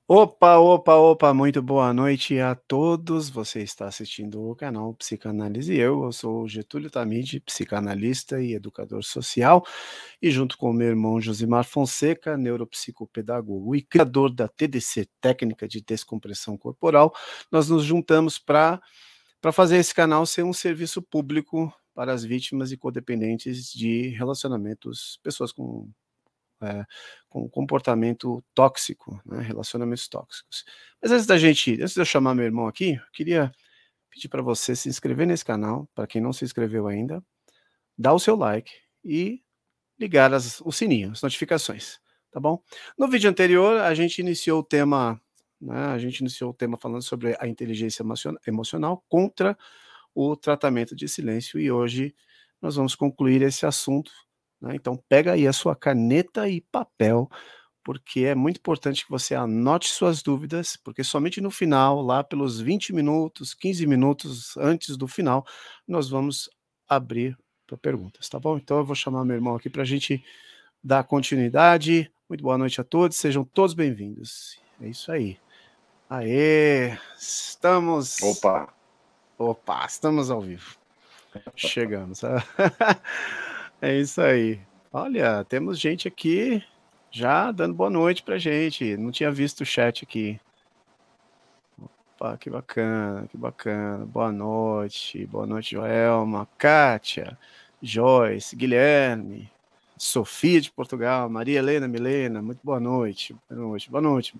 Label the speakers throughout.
Speaker 1: Opa, opa, opa, muito boa noite a todos. Você está assistindo o canal Psicanálise e eu sou o Getúlio Tamide, psicanalista e educador social, e junto com o meu irmão Josimar Fonseca, neuropsicopedagogo e criador da TDC, Técnica de Descompressão Corporal, nós nos juntamos para fazer esse canal ser um serviço público para as vítimas e codependentes de relacionamentos, pessoas com comportamento tóxico, né, relacionamentos tóxicos. Mas antes de eu chamar meu irmão aqui, eu queria pedir para você se inscrever nesse canal, para quem não se inscreveu ainda, dar o seu like e ligar o sininho, as notificações, tá bom? No vídeo anterior, a gente iniciou o tema, né, falando sobre a inteligência emocional contra o tratamento de silêncio, e hoje nós vamos concluir esse assunto, né? Então pega aí a sua caneta e papel, porque é muito importante que você anote suas dúvidas, porque somente no final, lá pelos 20 minutos, 15 minutos antes do final, nós vamos abrir para perguntas, tá bom? Então eu vou chamar meu irmão aqui para a gente dar continuidade. Muito boa noite a todos, sejam todos bem-vindos. É isso aí. Aê, estamos...
Speaker 2: Opa,
Speaker 1: Opa, estamos ao vivo. Chegamos. É isso aí. Olha, temos gente aqui já dando boa noite pra gente. Não tinha visto o chat aqui. Opa, que bacana, que bacana. Boa noite, Joelma, Kátia, Joyce, Guilherme, Sofia de Portugal, Maria Helena Milena, muito boa noite, boa noite, boa noite.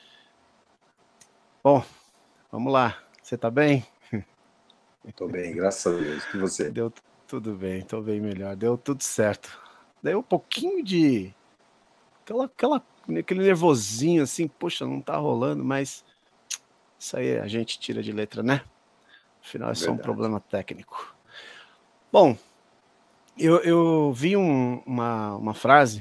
Speaker 1: Bom, vamos lá. Você tá bem?
Speaker 2: tô bem, graças a Deus. E você?
Speaker 1: Deu tudo bem, tô bem melhor. Deu tudo certo. Deu um pouquinho de aquele nervosinho assim, poxa, não tá rolando, mas isso aí a gente tira de letra, né? Afinal, é só um
Speaker 2: Verdade.
Speaker 1: problema técnico. Bom, eu vi uma frase,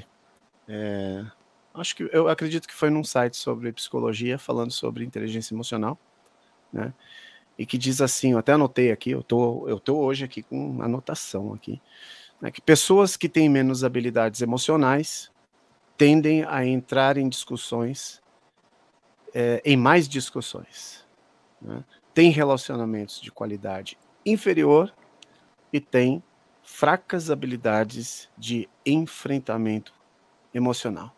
Speaker 1: eu acredito que foi num site sobre psicologia, falando sobre inteligência emocional, né? E que diz assim, eu até anotei aqui, eu tô hoje aqui com anotação aqui, né, que pessoas que têm menos habilidades emocionais tendem a entrar em discussões, em mais discussões, né? Tem relacionamentos de qualidade inferior e tem fracas habilidades de enfrentamento emocional.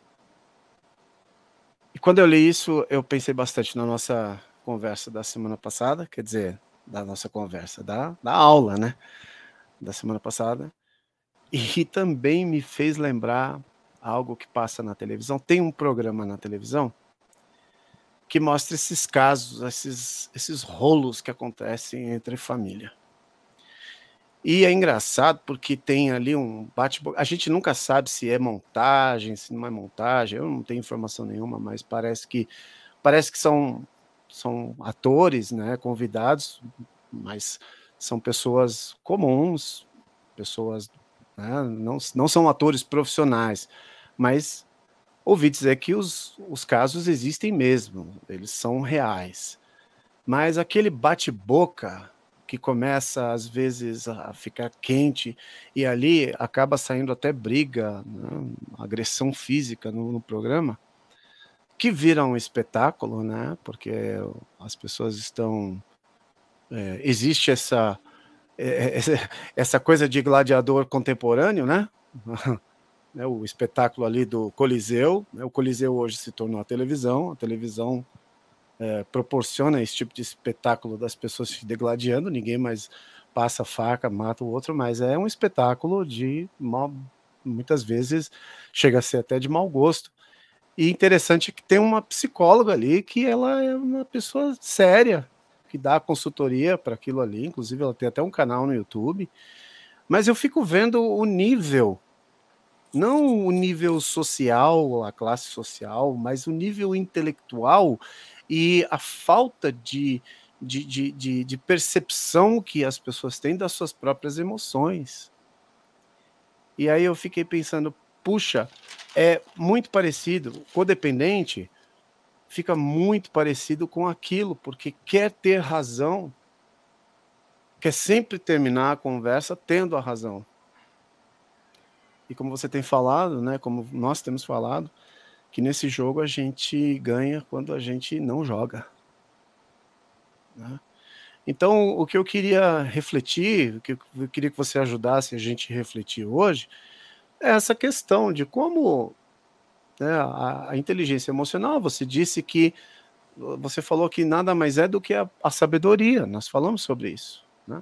Speaker 1: E quando eu li isso, eu pensei bastante na nossa conversa da semana passada, quer dizer, da nossa conversa, da aula, né, da semana passada, e também me fez lembrar algo que passa na televisão. Tem um programa na televisão que mostra esses casos, esses rolos que acontecem entre família. E é engraçado porque tem ali um bate-boca. A gente nunca sabe se é montagem, se não é montagem. Eu não tenho informação nenhuma, mas parece que são atores, né, convidados, mas são pessoas comuns, pessoas, né, não são atores profissionais, mas ouvi dizer que os casos existem mesmo, eles são reais. Mas aquele bate-boca que começa, às vezes, a ficar quente, e ali acaba saindo até briga, né, agressão física no programa, que vira um espetáculo, né, porque as pessoas estão... existe essa coisa de gladiador contemporâneo, né? Né, o espetáculo ali do Coliseu, né, o Coliseu hoje se tornou a televisão proporciona esse tipo de espetáculo das pessoas se degladiando, ninguém mais passa faca, mata o outro, mas é um espetáculo muitas vezes chega a ser até de mau gosto. E interessante que tem uma psicóloga ali que ela é uma pessoa séria, que dá consultoria para aquilo ali, inclusive ela tem até um canal no YouTube, mas eu fico vendo o nível, não o nível social, a classe social, mas o nível intelectual e a falta de percepção que as pessoas têm das suas próprias emoções. E aí eu fiquei pensando, puxa, é muito parecido, codependente fica muito parecido com aquilo, porque quer ter razão, quer sempre terminar a conversa tendo a razão. E como você tem falado, né, como nós temos falado, que nesse jogo a gente ganha quando a gente não joga, né? Então, o que eu queria refletir, o que eu queria que você ajudasse a gente a refletir hoje, é essa questão de como, né, a inteligência emocional, você disse que, você falou que nada mais é do que a sabedoria, nós falamos sobre isso, né?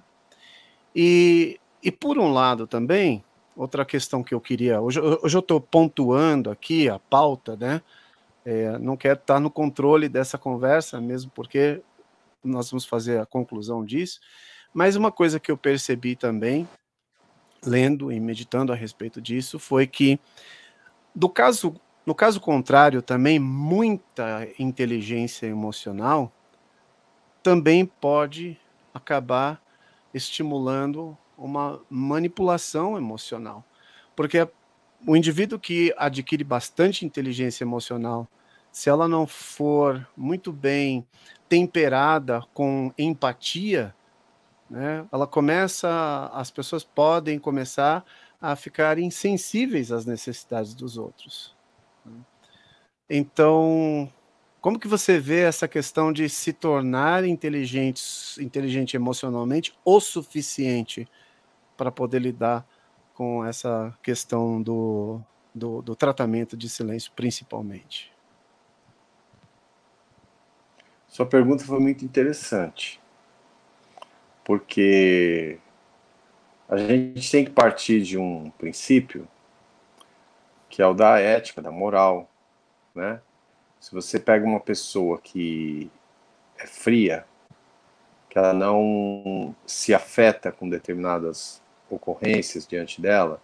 Speaker 1: E por um lado também, outra questão que eu queria, hoje eu estou pontuando aqui a pauta, né? Não quero estar no controle dessa conversa, mesmo porque nós vamos fazer a conclusão disso, mas uma coisa que eu percebi também, lendo e meditando a respeito disso, foi que no caso contrário também, muita inteligência emocional também pode acabar estimulando uma manipulação emocional, porque o indivíduo que adquire bastante inteligência emocional, se ela não for muito bem temperada com empatia, né, as pessoas podem começar a ficar insensíveis às necessidades dos outros. Então, como que você vê essa questão de se tornar inteligente emocionalmente o suficiente para poder lidar com essa questão do tratamento de silêncio, principalmente?
Speaker 2: Sua pergunta foi muito interessante, porque a gente tem que partir de um princípio que é o da ética, da moral, né? Se você pega uma pessoa que é fria, que ela não se afeta com determinadas ocorrências diante dela,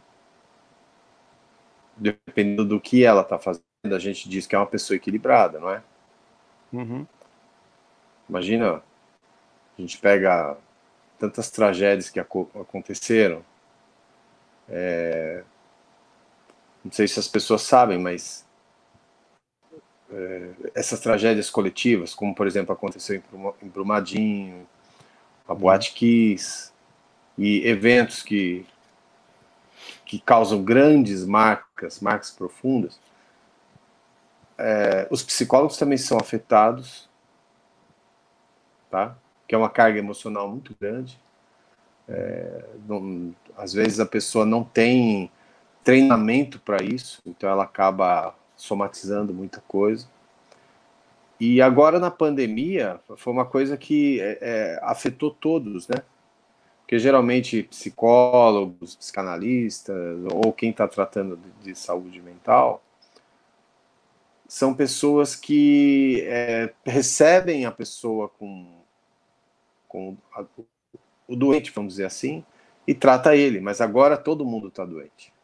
Speaker 2: dependendo do que ela está fazendo, a gente diz que é uma pessoa equilibrada, não é?
Speaker 1: Uhum.
Speaker 2: Imagina, a gente pega tantas tragédias que aconteceram, não sei se as pessoas sabem, mas essas tragédias coletivas, como por exemplo aconteceu em Brumadinho, a Boate Kiss, e eventos que causam grandes marcas profundas, os psicólogos também são afetados, tá? Que é uma carga emocional muito grande. Às vezes a pessoa não tem treinamento para isso, então ela acaba somatizando muita coisa. E agora na pandemia foi uma coisa que afetou todos, né? Porque geralmente psicólogos, psicanalistas ou quem está tratando de saúde mental são pessoas que recebem a pessoa com o doente, vamos dizer assim, e trata ele, mas agora todo mundo está doente.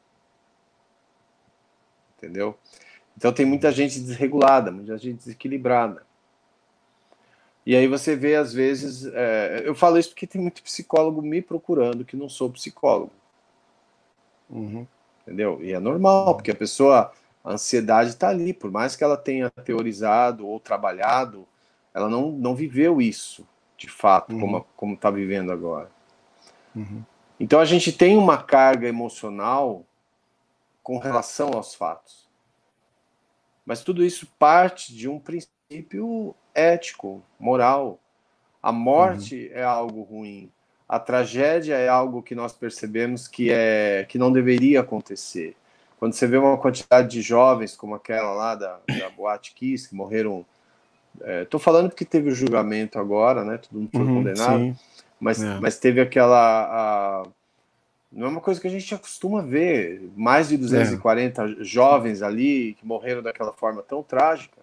Speaker 2: Entendeu? Então tem muita gente desregulada, muita gente desequilibrada. E aí você vê, às vezes, eu falo isso porque tem muito psicólogo me procurando que não sou psicólogo.
Speaker 1: Uhum.
Speaker 2: Entendeu? E é normal, porque a ansiedade está ali, por mais que ela tenha teorizado ou trabalhado, ela não viveu isso, de fato, como está vivendo agora.
Speaker 1: Uhum.
Speaker 2: Então a gente tem uma carga emocional com relação aos fatos. Mas tudo isso parte de um princípio ético, moral. A morte é algo ruim. A tragédia é algo que nós percebemos que não deveria acontecer. Quando você vê uma quantidade de jovens como aquela lá da Boate Kiss, que morreram... Estou falando porque teve o julgamento agora, né? Todo mundo foi condenado.
Speaker 1: Sim.
Speaker 2: Mas teve aquela... não é uma coisa que a gente acostuma ver. Mais de 240 jovens ali que morreram daquela forma tão trágica.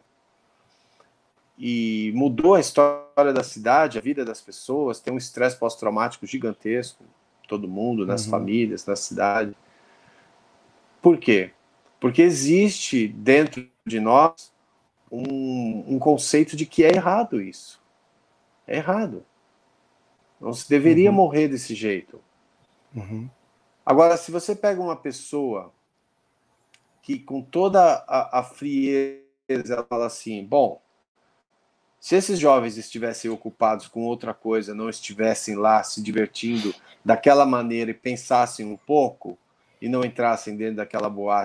Speaker 2: E mudou a história da cidade, a vida das pessoas, tem um estresse pós-traumático gigantesco, todo mundo, nas famílias, na cidade. Por quê? Porque existe dentro de nós um conceito de que é errado isso. É errado. Não se deveria morrer desse jeito. Agora, se você pega uma pessoa que com toda a frieza ela fala assim, bom, se esses jovens estivessem ocupados com outra coisa, não estivessem lá se divertindo daquela maneira e pensassem um pouco e não entrassem dentro daquela boate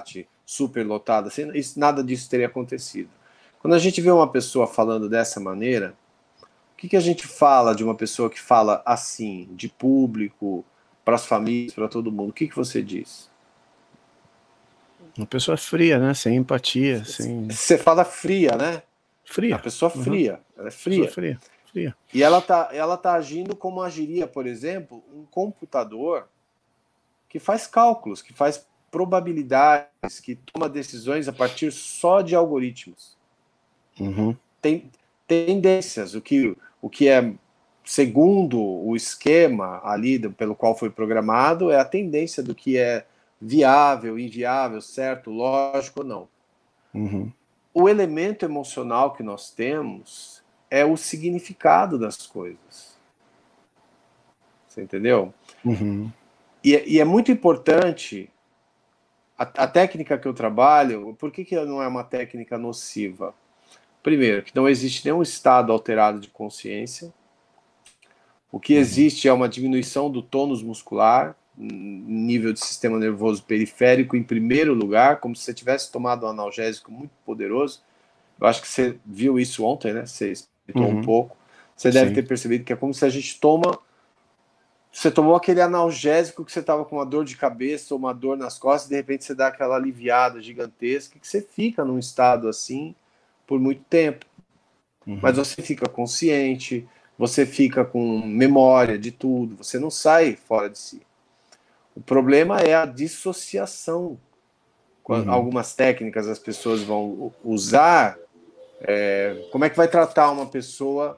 Speaker 2: superlotada, assim, nada disso teria acontecido. Quando a gente vê uma pessoa falando dessa maneira, o que a gente fala de uma pessoa que fala assim, de público, para as famílias, para todo mundo? O que você diz?
Speaker 1: Uma pessoa fria, né? Sem empatia, sem...
Speaker 2: Você fala fria, né? A
Speaker 1: Fria.
Speaker 2: pessoa fria, ela é
Speaker 1: Pessoa
Speaker 2: fria.
Speaker 1: fria, fria.
Speaker 2: E ela tá agindo como agiria, por exemplo, um computador que faz cálculos, que faz probabilidades, que toma decisões a partir só de algoritmos. Tem tendências, o que é, segundo o esquema ali pelo qual foi programado, é a tendência do que é viável, inviável, certo, lógico ou não. O elemento emocional que nós temos é o significado das coisas. Você entendeu? E é muito importante a técnica que eu trabalho. Por que não é uma técnica nociva? Primeiro, que não existe nenhum estado alterado de consciência. O que existe é uma diminuição do tônus muscular, nível de sistema nervoso periférico em primeiro lugar, como se você tivesse tomado um analgésico muito poderoso. Eu acho que você viu isso ontem, né? Você explicou um pouco. Você deve ter percebido que é como se a gente toma... Você tomou aquele analgésico que você estava com uma dor de cabeça ou uma dor nas costas, e de repente você dá aquela aliviada gigantesca, que você fica num estado assim por muito tempo. Mas você fica consciente, você fica com memória de tudo, você não sai fora de si. O problema é a dissociação. Algumas técnicas as pessoas vão usar. Como é que vai tratar uma pessoa,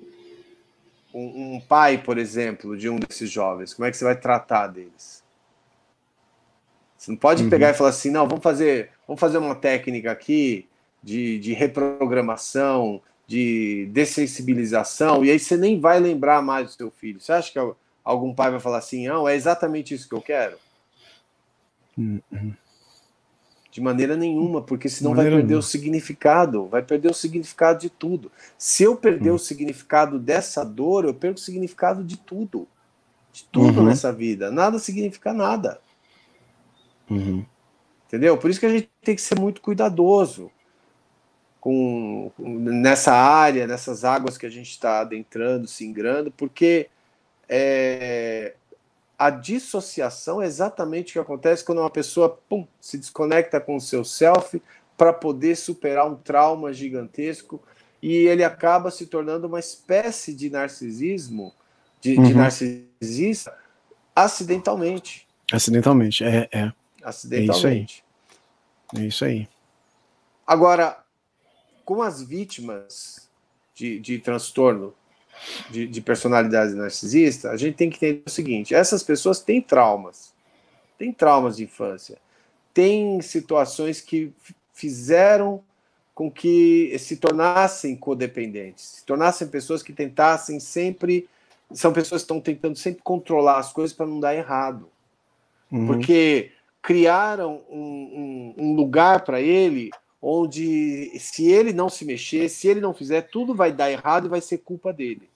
Speaker 2: um pai, por exemplo, de um desses jovens? Como é que você vai tratar deles? Você não pode pegar e falar assim, não, vamos fazer uma técnica aqui de reprogramação, de dessensibilização, e aí você nem vai lembrar mais do seu filho. Você acha que algum pai vai falar assim, não, é exatamente isso que eu quero? De maneira nenhuma, porque senão vai perder o significado, vai perder o significado de tudo. Se eu perder o significado dessa dor, eu perco o significado de tudo nessa vida. Nada significa nada. Entendeu? Por isso que a gente tem que ser muito cuidadoso nessa área, nessas águas que a gente está adentrando, se ingrando, porque a dissociação é exatamente o que acontece quando uma pessoa se desconecta com o seu self para poder superar um trauma gigantesco, e ele acaba se tornando uma espécie de narcisismo, de narcisista, acidentalmente.
Speaker 1: Acidentalmente,
Speaker 2: Acidentalmente.
Speaker 1: É isso aí.
Speaker 2: Agora, com as vítimas de transtorno de personalidade narcisista, a gente tem que entender o seguinte: essas pessoas têm traumas de infância, têm situações que fizeram com que se tornassem codependentes, se tornassem pessoas que tentassem sempre, são pessoas que estão tentando sempre controlar as coisas para não dar errado, porque criaram um lugar para ele onde, se ele não se mexer, se ele não fizer, tudo vai dar errado e vai ser culpa dele.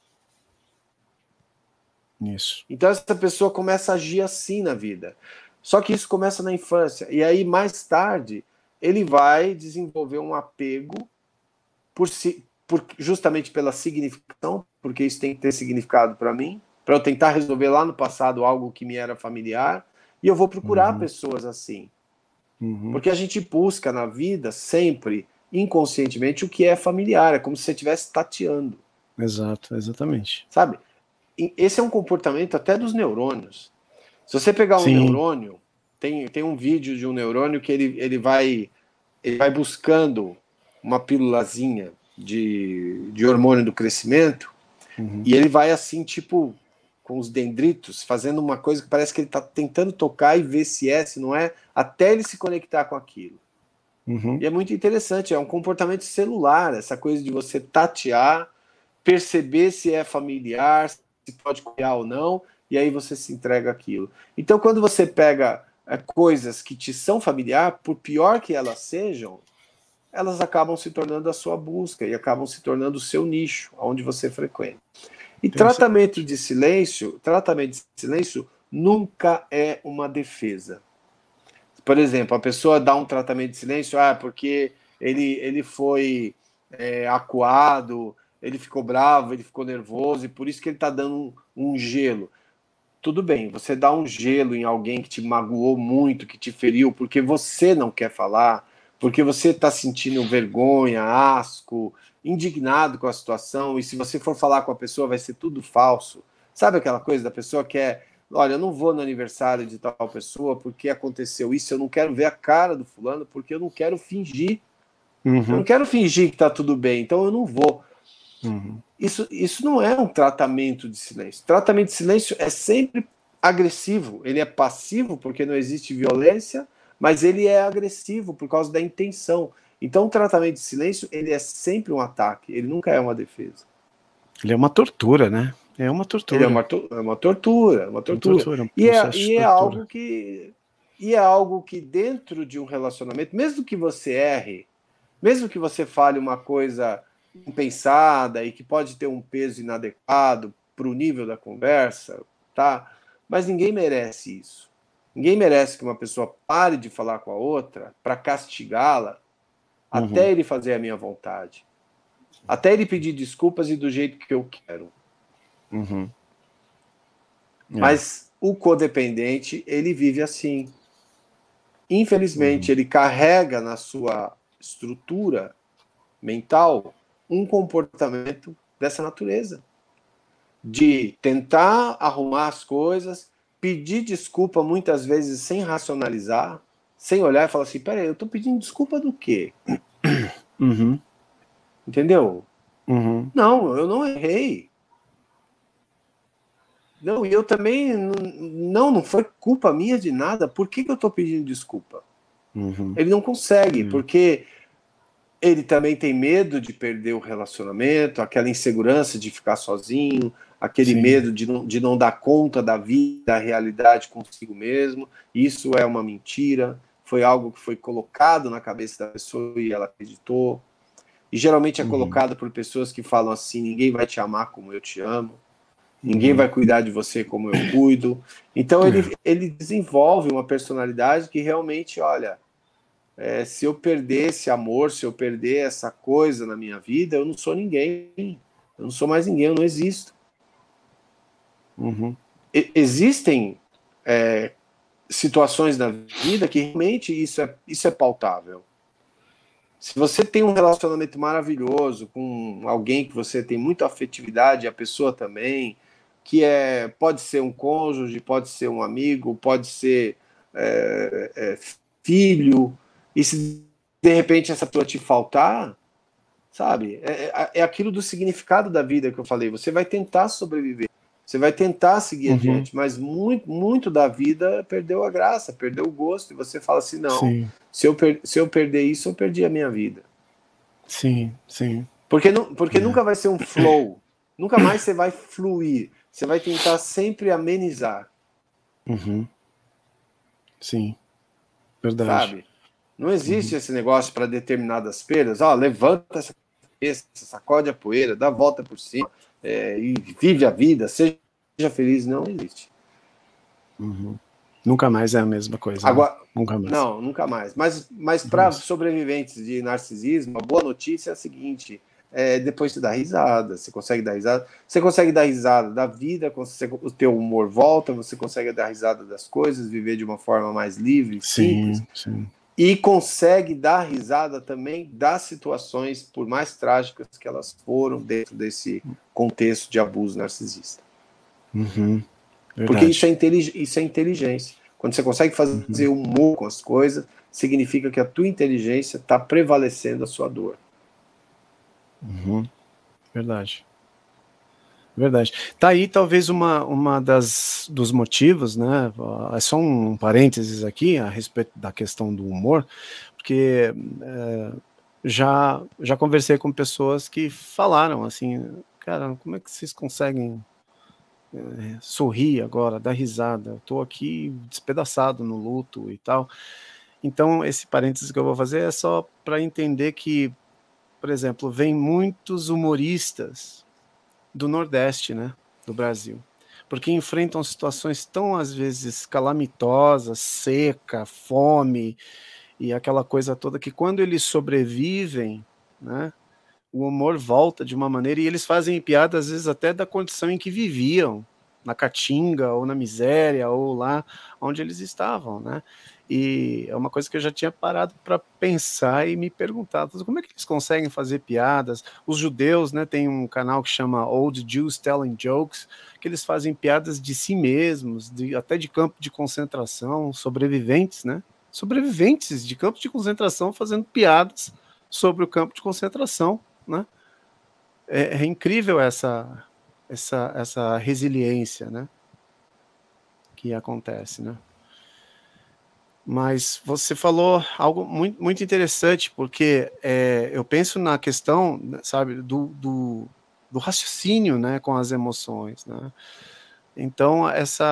Speaker 1: Isso.
Speaker 2: Então essa pessoa começa a agir assim na vida. Só que isso começa na infância. E aí, mais tarde, ele vai desenvolver um apego justamente pela significação, porque isso tem que ter significado para mim, para eu tentar resolver lá no passado algo que me era familiar, e eu vou procurar pessoas assim. Porque a gente busca na vida sempre, inconscientemente, o que é familiar. É como se você estivesse tateando.
Speaker 1: Exato, exatamente.
Speaker 2: Sabe? Esse é um comportamento até dos neurônios. Se você pegar um neurônio, tem um vídeo de um neurônio que ele vai buscando uma pílulazinha de hormônio do crescimento, e ele vai assim, tipo, com os dendritos, fazendo uma coisa que parece que ele está tentando tocar e ver se é, se não é, até ele se conectar com aquilo. E é muito interessante, é um comportamento celular, essa coisa de você tatear, perceber se é familiar, se pode criar ou não, e aí você se entrega aquilo. Então, quando você pega coisas que te são familiar, por pior que elas sejam, elas acabam se tornando a sua busca e acabam se tornando o seu nicho, onde você frequenta. E tratamento de silêncio nunca é uma defesa. Por exemplo, a pessoa dá um tratamento de silêncio, porque ele foi acuado, ele ficou bravo, ele ficou nervoso, e por isso que ele está dando um gelo. Tudo bem, você dá um gelo em alguém que te magoou muito, que te feriu, porque você não quer falar, porque você está sentindo vergonha, asco, indignado com a situação, e se você for falar com a pessoa vai ser tudo falso. Sabe aquela coisa da pessoa que olha, eu não vou no aniversário de tal pessoa porque aconteceu isso, eu não quero ver a cara do fulano, porque eu não quero fingir. Eu não quero fingir que está tudo bem, então eu não vou. Isso não é um tratamento de silêncio. Tratamento de silêncio é sempre agressivo. Ele é passivo porque não existe violência, mas ele é agressivo por causa da intenção. Então, o tratamento de silêncio ele é sempre um ataque. Ele nunca é uma defesa.
Speaker 1: Ele é uma tortura, né? É uma tortura.
Speaker 2: Ele é uma tortura, uma tortura.
Speaker 1: Um processo de tortura.
Speaker 2: É algo que dentro de um relacionamento, mesmo que você erre, mesmo que você fale uma coisa impensada e que pode ter um peso inadequado para o nível da conversa, tá? Mas ninguém merece isso. Ninguém merece que uma pessoa pare de falar com a outra para castigá-la até ele fazer a minha vontade. Até ele pedir desculpas e do jeito que eu quero. Mas o codependente, ele vive assim. Infelizmente, ele carrega na sua estrutura mental um comportamento dessa natureza. De tentar arrumar as coisas, pedir desculpa muitas vezes sem racionalizar, sem olhar e falar assim, peraí, eu tô pedindo desculpa do quê? Entendeu? Não, eu não errei. Não, e eu também, não foi culpa minha de nada, por que eu tô pedindo desculpa? Ele não consegue, porque ele também tem medo de perder o relacionamento, aquela insegurança de ficar sozinho, aquele medo de não dar conta da vida, da realidade consigo mesmo. Isso é uma mentira, foi algo que foi colocado na cabeça da pessoa e ela acreditou. E geralmente é colocado por pessoas que falam assim, ninguém vai te amar como eu te amo, ninguém vai cuidar de você como eu cuido. Então ele desenvolve uma personalidade que realmente, olha... se eu perder esse amor, se eu perder essa coisa na minha vida, eu não sou ninguém. Eu não sou mais ninguém, eu não existo. Existem situações na vida que realmente isso é pautável. Se você tem um relacionamento maravilhoso com alguém que você tem muita afetividade, a pessoa também, que pode ser um cônjuge, pode ser um amigo, pode ser filho, e se de repente essa pessoa te faltar, sabe? É aquilo do significado da vida que eu falei. Você vai tentar sobreviver, você vai tentar seguir adiante, mas muito da vida perdeu a graça, perdeu o gosto, e você fala assim, não, se eu perder isso, eu perdi a minha vida.
Speaker 1: Sim.
Speaker 2: Porque nunca vai ser um flow, nunca mais você vai fluir, você vai tentar sempre amenizar.
Speaker 1: Sim, verdade.
Speaker 2: Sabe? Não existe esse negócio para determinadas perdas. Levanta essa cabeça, sacode a poeira, dá a volta por cima e vive a vida, seja feliz. Não existe.
Speaker 1: Nunca mais é a mesma coisa.
Speaker 2: Agora,
Speaker 1: né? Nunca mais.
Speaker 2: Não, nunca mais. Mas para sobreviventes de narcisismo, a boa notícia é a seguinte: depois você dá risada, você consegue dar risada. Você consegue dar risada da vida, o teu humor volta, você consegue dar risada das coisas, viver de uma forma mais livre, simples.
Speaker 1: Sim.
Speaker 2: E consegue dar risada também das situações, por mais trágicas que elas foram, dentro desse contexto de abuso narcisista. Porque isso é inteligência. Quando você consegue fazer humor com as coisas, significa que a tua inteligência está prevalecendo a sua dor.
Speaker 1: Verdade. Tá aí talvez uma dos motivos, né? É só um parênteses aqui a respeito da questão do humor, porque já conversei com pessoas que falaram assim, cara, como é que vocês conseguem sorrir agora, dar risada? Eu tô aqui despedaçado no luto e tal. Então, esse parênteses que eu vou fazer é só para entender que, por exemplo, vem muitos humoristas do Nordeste, né, do Brasil. porque enfrentam situações tão, às vezes, calamitosas, seca, fome, e aquela coisa toda, que quando eles sobrevivem, né, o humor volta de uma maneira, e eles fazem piada, às vezes, até da condição em que viviam, na caatinga, ou na miséria, ou lá onde eles estavam, né? E é uma coisa que eu já tinha parado para pensar e me perguntado, como é que eles conseguem fazer piadas? Os judeus, né, tem um canal que chama Old Jews Telling Jokes, que eles fazem piadas de si mesmos, até de campo de concentração, sobreviventes, né? Sobreviventes de campos de concentração fazendo piadas sobre o campo de concentração, né? É incrível essa resiliência, né, que acontece, né? Mas você falou algo muito, muito interessante, porque eu penso na questão, sabe, do raciocínio, né, com as emoções, né? Então,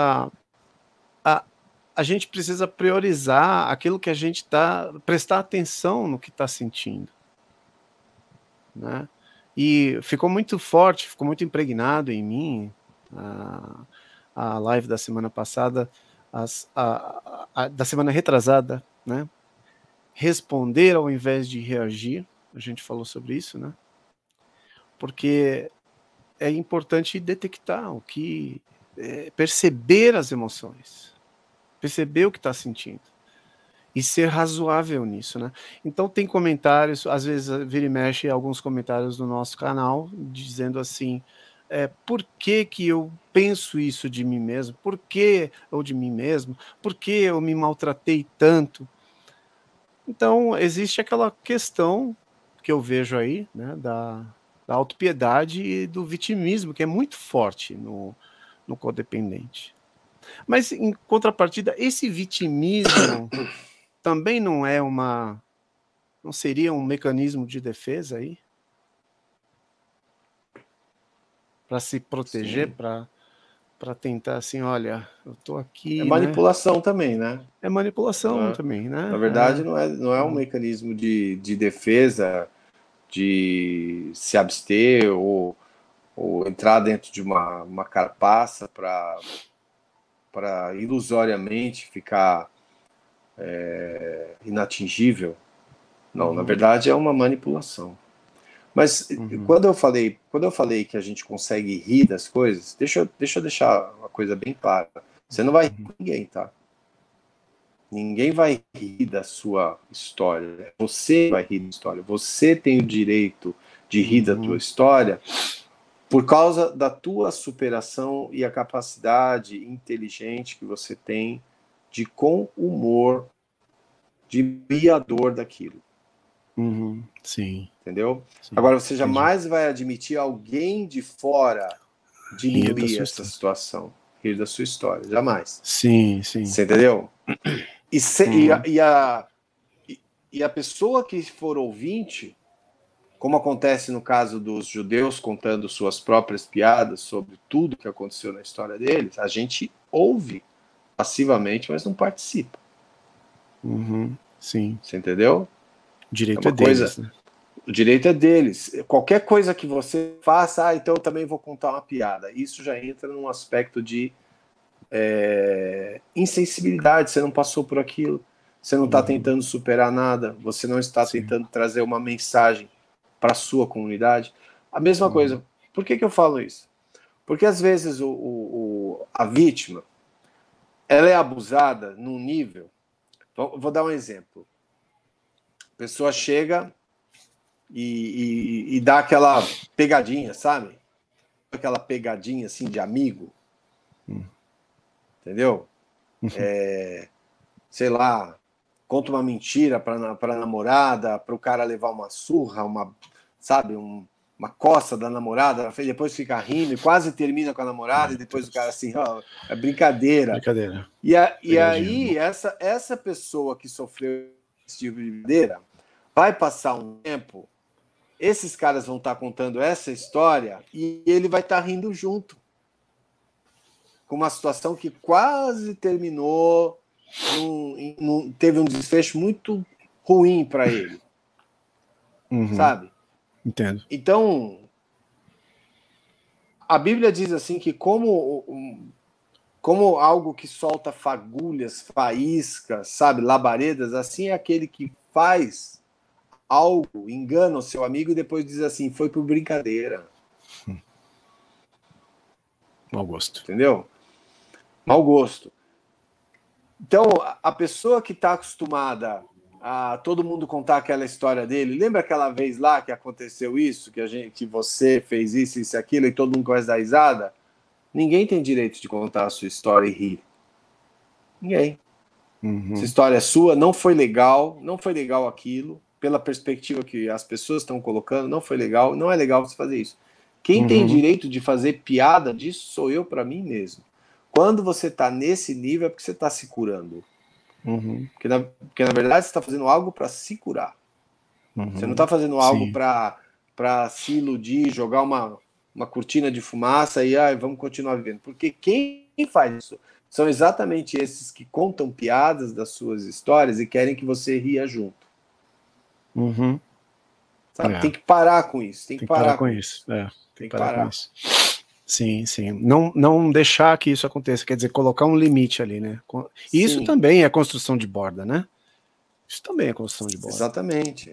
Speaker 1: a gente precisa priorizar aquilo que a gente prestar atenção no que está sentindo, né? E ficou muito forte, ficou muito impregnado em mim a live da semana passada, da semana retrasada, né? Responder ao invés de reagir, a gente falou sobre isso, né? Porque é importante detectar perceber as emoções, perceber o que está sentindo e ser razoável nisso, né? Então tem comentários, às vezes vira e mexe alguns comentários no nosso canal, dizendo assim, por que eu penso isso de mim mesmo? Por que, ou de mim mesmo? Por que eu me maltratei tanto? Então existe aquela questão que eu vejo aí, né, da autopiedade e do vitimismo, que é muito forte no codependente. Mas, em contrapartida, esse vitimismo também não seria um mecanismo de defesa aí? Para se proteger, para tentar assim, olha, eu estou
Speaker 2: É
Speaker 1: aqui, né?
Speaker 2: manipulação também, né?
Speaker 1: É manipulação
Speaker 2: Né?
Speaker 1: também, né?
Speaker 2: Na verdade, não é um mecanismo de defesa, de se abster ou entrar dentro de uma carapaça para ilusoriamente ficar inatingível. Não, na verdade é uma manipulação. Mas quando eu falei que a gente consegue rir das coisas, deixa eu deixar uma coisa bem clara. Você não vai rir com ninguém, tá? Ninguém vai rir da sua história. Você vai rir da história. Você tem o direito de rir da tua história por causa da tua superação e a capacidade inteligente que você tem de, com humor, de rir a dor daquilo.
Speaker 1: Sim.
Speaker 2: Entendeu?
Speaker 1: Sim,
Speaker 2: agora, você
Speaker 1: entendi.
Speaker 2: jamais vai admitir alguém de fora diminuir essa situação, rir da sua história. Jamais.
Speaker 1: Sim, sim.
Speaker 2: Você entendeu? E a pessoa que for ouvinte, como acontece no caso dos judeus contando suas próprias piadas sobre tudo que aconteceu na história deles, a gente ouve passivamente, mas não participa.
Speaker 1: Sim.
Speaker 2: Você entendeu?
Speaker 1: O direito é deles, né?
Speaker 2: O direito é deles. Qualquer coisa que você faça, então eu também vou contar uma piada. Isso já entra num aspecto de insensibilidade. Você não passou por aquilo, você não está tentando superar nada, você não está tentando trazer uma mensagem para a sua comunidade. A mesma coisa. Por que eu falo isso? Porque às vezes a vítima ela é abusada num nível. Vou dar um exemplo. A pessoa chega e dá aquela pegadinha, sabe? Aquela pegadinha assim de amigo. Entendeu? Sei lá, conta uma mentira para a namorada, para o cara levar uma surra, sabe, uma coça da namorada, depois fica rindo e quase termina com a namorada, e depois o cara assim, ó, é brincadeira.
Speaker 1: Brincadeira.
Speaker 2: E aí, essa pessoa que sofreu esse tipo de brincadeira vai passar um tempo, esses caras vão estar contando essa história e ele vai estar rindo junto. Com uma situação que quase terminou, teve um desfecho muito ruim para ele. Sabe?
Speaker 1: Entendo.
Speaker 2: Então, A Bíblia diz assim que como algo que solta fagulhas, faíscas, sabe, labaredas, assim é aquele que faz algo, engana o seu amigo e depois diz assim, foi por brincadeira.
Speaker 1: Mau gosto.
Speaker 2: Entendeu? Mau gosto. Então, a pessoa que está acostumada a todo mundo contar aquela história dele, lembra aquela vez lá que aconteceu isso, que você fez isso, isso e aquilo, e todo mundo começa a dar risada? Ninguém tem direito de contar a sua história e rir. Ninguém. Essa história é sua, não foi legal aquilo, pela perspectiva que as pessoas estão colocando, não foi legal, não é legal você fazer isso. Quem tem direito de fazer piada disso sou eu para mim mesmo. Quando você está nesse nível é porque você está se curando. Porque na verdade você está fazendo algo para se curar. Você não está fazendo algo para se iludir, jogar uma cortina de fumaça e vamos continuar vivendo. Porque quem faz isso são exatamente esses que contam piadas das suas histórias e querem que você ria junto. Sabe? Tem que parar com isso. Tem que parar com isso.
Speaker 1: Tem que parar com isso. Sim, sim. Não deixar que isso aconteça, quer dizer, colocar um limite ali, né? E isso também é construção de borda, né? Isso também é construção de borda.
Speaker 2: Exatamente.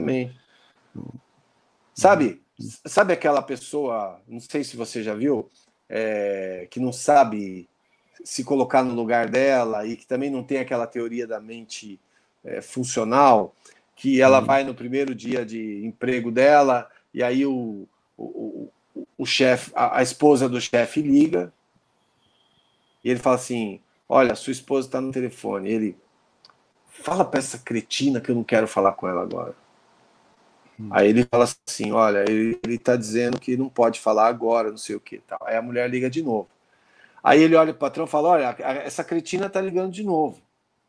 Speaker 2: Sabe aquela pessoa, não sei se você já viu, que não sabe se colocar no lugar dela e que também não tem aquela teoria da mente funcional, que ela vai no primeiro dia de emprego dela e aí o chefe, a esposa do chefe liga e ele fala assim, olha, sua esposa está no telefone. Ele fala para essa cretina que eu não quero falar com ela agora. Aí ele fala assim, olha, ele está dizendo que não pode falar agora, não sei o que tal. Aí a mulher liga de novo. Aí ele olha para o patrão e fala, olha, essa cretina está ligando de novo.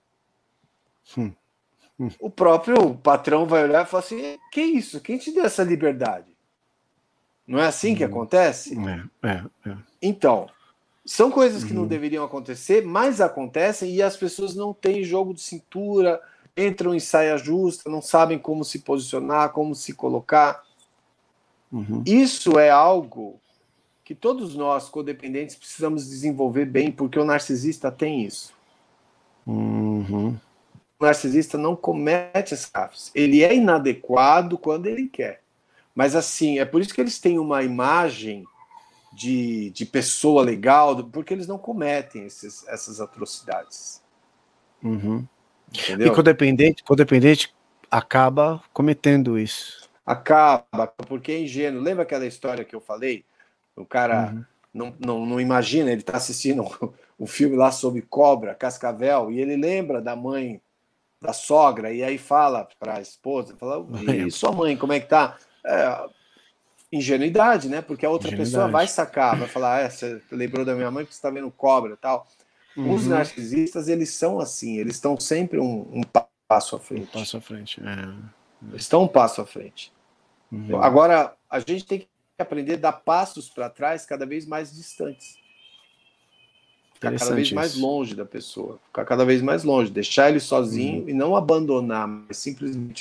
Speaker 2: O próprio patrão vai olhar e fala assim, que isso? Quem te deu essa liberdade? Não é assim que acontece? Então, são coisas que não deveriam acontecer, mas acontecem e as pessoas não têm jogo de cintura, entram em saia justa, não sabem como se posicionar, como se colocar. Isso é algo que todos nós, codependentes, precisamos desenvolver bem, porque o narcisista tem isso. O narcisista não comete esses gafes. Ele é inadequado quando ele quer. Mas assim, é por isso que eles têm uma imagem de pessoa legal, porque eles não cometem essas atrocidades. Entendeu?
Speaker 1: E codependente acaba cometendo isso.
Speaker 2: Acaba, porque é ingênuo. Lembra aquela história que eu falei? O cara não imagina, ele está assistindo um filme lá sobre cobra, Cascavel, e ele lembra da mãe, da sogra, e aí fala para a esposa, fala, e sua mãe, como é que tá? Ingenuidade, né? Porque a outra pessoa vai sacar, vai falar, você lembrou da minha mãe porque você está vendo cobra e tal. Os narcisistas, eles são assim, eles estão sempre um passo à frente.
Speaker 1: Um passo à frente,
Speaker 2: Eles estão um passo à frente. Agora, a gente tem que aprender a dar passos para trás cada vez mais distantes. Ficar cada vez mais longe da pessoa. Ficar cada vez mais longe. Deixar ele sozinho e não abandonar, mas simplesmente,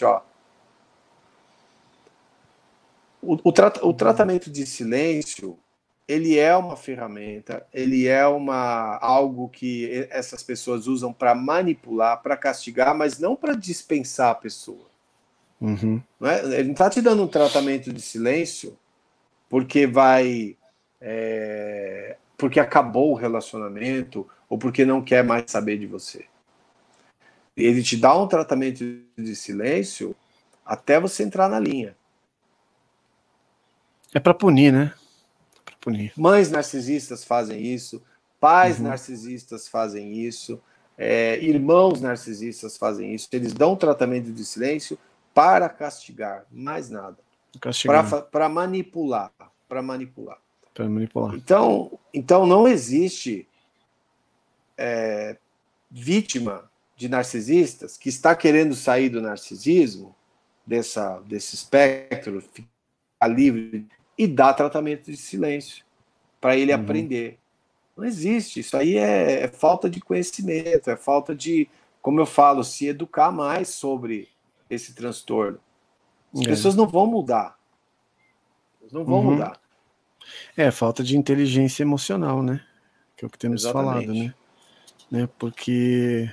Speaker 2: O tratamento de silêncio, ele é uma ferramenta, ele é algo que essas pessoas usam para manipular, para castigar, mas não para dispensar a pessoa. Não é? Ele não está te dando um tratamento de silêncio porque porque acabou o relacionamento ou porque não quer mais saber de você. Ele te dá um tratamento de silêncio até você entrar na linha.
Speaker 1: É para punir, né? Pra punir.
Speaker 2: Mães narcisistas fazem isso, pais narcisistas fazem isso, irmãos narcisistas fazem isso. Eles dão um tratamento de silêncio para castigar, mais nada. Para manipular. Para manipular. Então não existe vítima de narcisistas que está querendo sair do narcisismo, desse espectro, ficar livre, e dar tratamento de silêncio para ele aprender. Não existe. Isso aí é falta de conhecimento, é falta de, como eu falo, se educar mais sobre esse transtorno. As pessoas não vão mudar. Elas não vão mudar.
Speaker 1: É, falta de inteligência emocional, né? Que é o que temos falado, né? Porque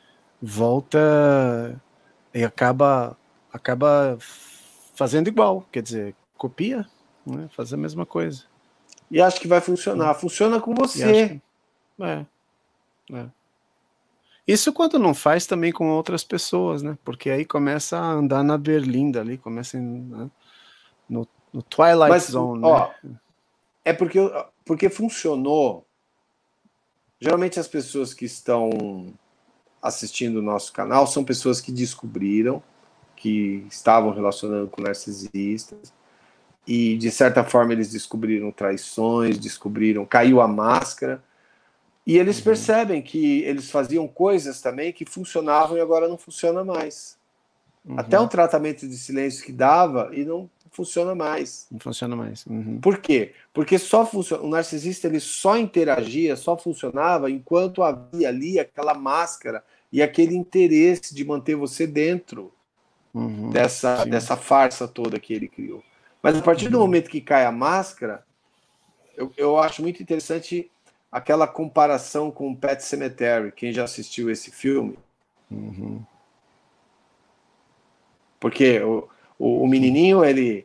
Speaker 1: volta e acaba fazendo igual, quer dizer, copia, né? Faz a mesma coisa.
Speaker 2: E acho que vai funcionar. Funciona com você.
Speaker 1: É. Isso quando não faz também com outras pessoas, né? Porque aí começa a andar na berlinda ali, começa né? no Twilight Zone,
Speaker 2: ó,
Speaker 1: né?
Speaker 2: É porque funcionou. Geralmente as pessoas que estão assistindo o nosso canal são pessoas que descobriram que estavam relacionando com narcisistas e de certa forma eles descobriram traições, caiu a máscara e eles percebem que eles faziam coisas também que funcionavam e agora não funciona mais. Até um tratamento de silêncio que dava e não funciona mais.
Speaker 1: Não funciona mais.
Speaker 2: Por quê? Porque o narcisista ele só interagia, só funcionava enquanto havia ali aquela máscara e aquele interesse de manter você dentro dessa farsa toda que ele criou. Mas a partir do momento que cai a máscara, eu acho muito interessante aquela comparação com o Pet Sematary, quem já assistiu esse filme. Porque o menininho,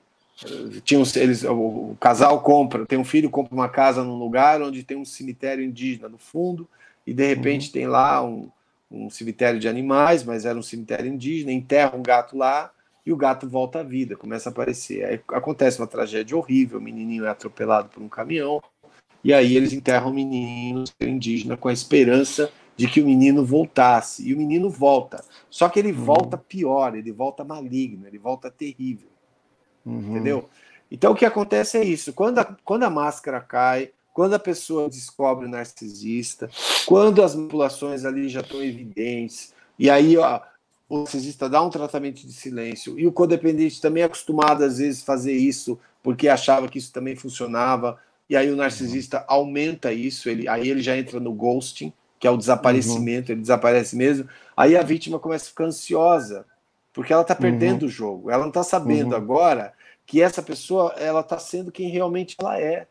Speaker 2: o casal tem um filho, compra uma casa num lugar onde tem um cemitério indígena no fundo, e de repente tem lá um cemitério de animais, mas era um cemitério indígena, enterra um gato lá, e o gato volta à vida, começa a aparecer. Aí acontece uma tragédia horrível, o menininho é atropelado por um caminhão, e aí eles enterram o menino indígena com a esperança de que o menino voltasse. E o menino volta. Só que ele volta pior, ele volta maligno, ele volta terrível. Entendeu? Então o que acontece é isso. Quando a máscara cai, quando a pessoa descobre o narcisista, quando as manipulações ali já estão evidentes, e aí o narcisista dá um tratamento de silêncio, e o codependente também é acostumado às vezes a fazer isso porque achava que isso também funcionava, e aí o narcisista aumenta isso, aí ele já entra no ghosting, que é o desaparecimento, ele desaparece mesmo, aí a vítima começa a ficar ansiosa, porque ela está perdendo o jogo, ela não está sabendo agora que essa pessoa ela está sendo quem realmente ela é.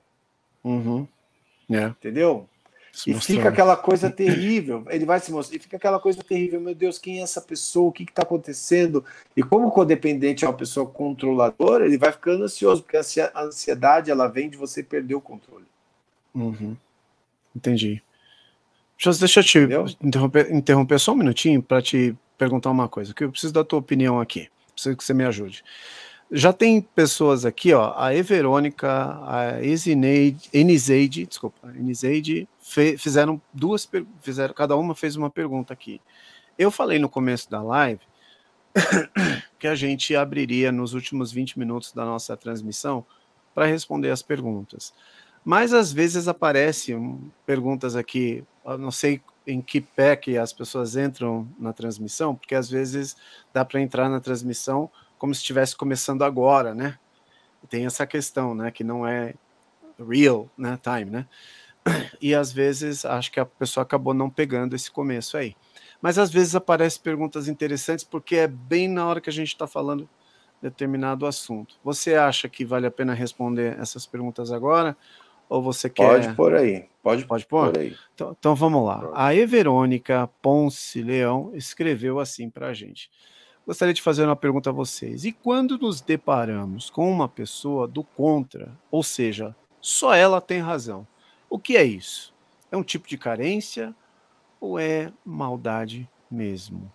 Speaker 2: Entendeu? E fica aquela coisa terrível, ele vai se mostrar, e fica aquela coisa terrível, meu Deus, quem é essa pessoa, o que está acontecendo? E como o codependente é uma pessoa controladora, ele vai ficando ansioso, porque a ansiedade, ela vem de você perder o controle.
Speaker 1: Entendi. Deixa eu te interromper só um minutinho para te perguntar uma coisa, que eu preciso da tua opinião aqui, preciso que você me ajude. Já tem pessoas aqui, ó, a Everônica, a Eniseide, fizeram cada uma fez uma pergunta aqui. Eu falei no começo da live que a gente abriria nos últimos 20 minutos da nossa transmissão para responder as perguntas. Mas às vezes aparecem perguntas aqui, eu não sei em que pé que as pessoas entram na transmissão, porque às vezes dá para entrar na transmissão como se estivesse começando agora, né? Tem essa questão, né? Que não é real, né? Time, né? E às vezes acho que a pessoa acabou não pegando esse começo aí. Mas às vezes aparecem perguntas interessantes porque é bem na hora que a gente está falando determinado assunto. Você acha que vale a pena responder essas perguntas agora? Ou você quer...
Speaker 2: Pode pôr aí. Pode pôr aí.
Speaker 1: Então vamos lá. Pronto. A Everônica Ponce Leão escreveu assim para a gente. Gostaria de fazer uma pergunta a vocês. E quando nos deparamos com uma pessoa do contra, ou seja, só ela tem razão, o que é isso? É um tipo de carência ou é maldade mesmo?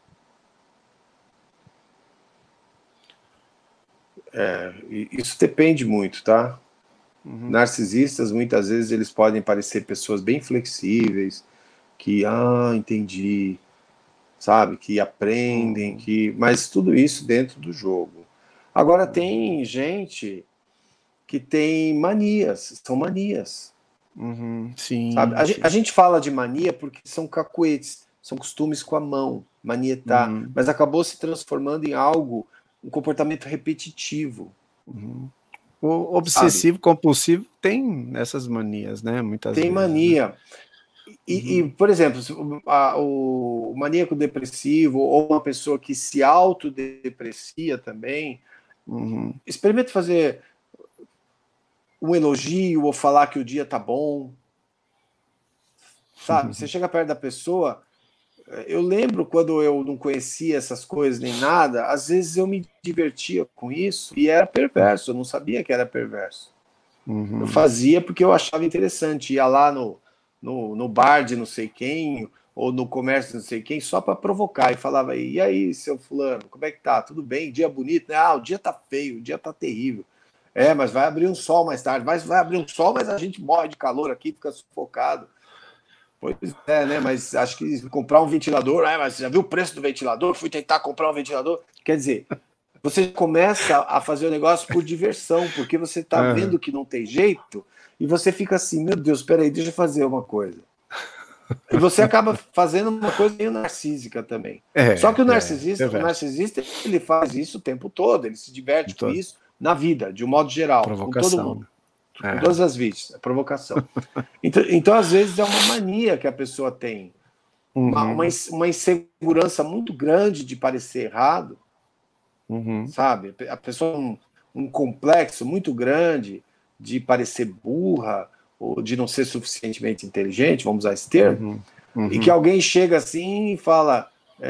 Speaker 2: Isso depende muito, tá? Narcisistas, muitas vezes, eles podem parecer pessoas bem flexíveis, que, entendi, sabe, que aprendem, mas tudo isso dentro do jogo. Agora tem gente que tem manias, são manias.
Speaker 1: Sim,
Speaker 2: sabe? A gente fala de mania porque são cacuetes, são costumes com a mão, manietar, mas acabou se transformando em algo, um comportamento repetitivo.
Speaker 1: O obsessivo compulsivo tem essas manias, né? Muitas
Speaker 2: tem
Speaker 1: vezes.
Speaker 2: Mania. Né? E, por exemplo, o maníaco depressivo ou uma pessoa que se autodeprecia também, experimenta fazer um elogio ou falar que o dia tá bom, sabe? Você chega perto da pessoa. Eu lembro quando eu não conhecia essas coisas nem nada, às vezes eu me divertia com isso e era perverso, eu não sabia que era perverso. Eu fazia porque eu achava interessante, ia lá no bar de não sei quem, ou no comércio de não sei quem, só para provocar, e falava, e aí, seu fulano, como é que tá? Tudo bem? Dia bonito? Né? Ah, o dia tá feio, o dia tá terrível. Mas vai abrir um sol mais tarde, vai abrir um sol, mas a gente morre de calor aqui, fica sufocado. Pois é, né? Mas acho que comprar um ventilador, mas já viu o preço do ventilador? Fui tentar comprar um ventilador. Quer dizer, você começa a fazer o negócio por diversão, porque você está vendo que não tem jeito, e você fica assim, meu Deus, peraí, deixa eu fazer uma coisa. E você acaba fazendo uma coisa meio narcísica também. Só que o narcisista, ele faz isso o tempo todo, ele se diverte com isso na vida, de um modo geral, com todo mundo. Com todas as vítimas, a provocação. Então, às vezes, é uma mania que a pessoa tem. Uma insegurança muito grande de parecer errado, sabe? A pessoa um complexo muito grande de parecer burra ou de não ser suficientemente inteligente, vamos usar esse termo, e que alguém chega assim e fala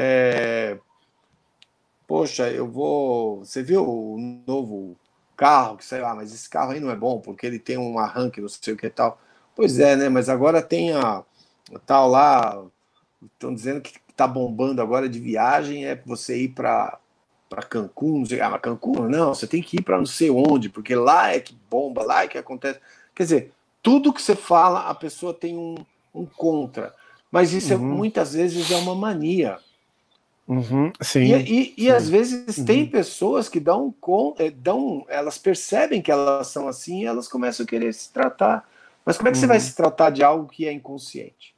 Speaker 2: poxa, você viu o novo carro que saiu, mas esse carro aí não é bom, porque ele tem um arranque, não sei o que e tal. Pois é, né? Mas agora tem a tal lá, estão dizendo que está bombando agora de viagem, você ir para Cancún, não sei, mas Cancún não, você tem que ir para não sei onde, porque lá é que bomba, lá é que acontece. Quer dizer, tudo que você fala, a pessoa tem um contra. Mas isso muitas vezes é uma mania.
Speaker 1: Sim,
Speaker 2: sim. Às vezes tem pessoas que elas percebem que elas são assim e elas começam a querer se tratar. Mas como é que você vai se tratar de algo que é inconsciente?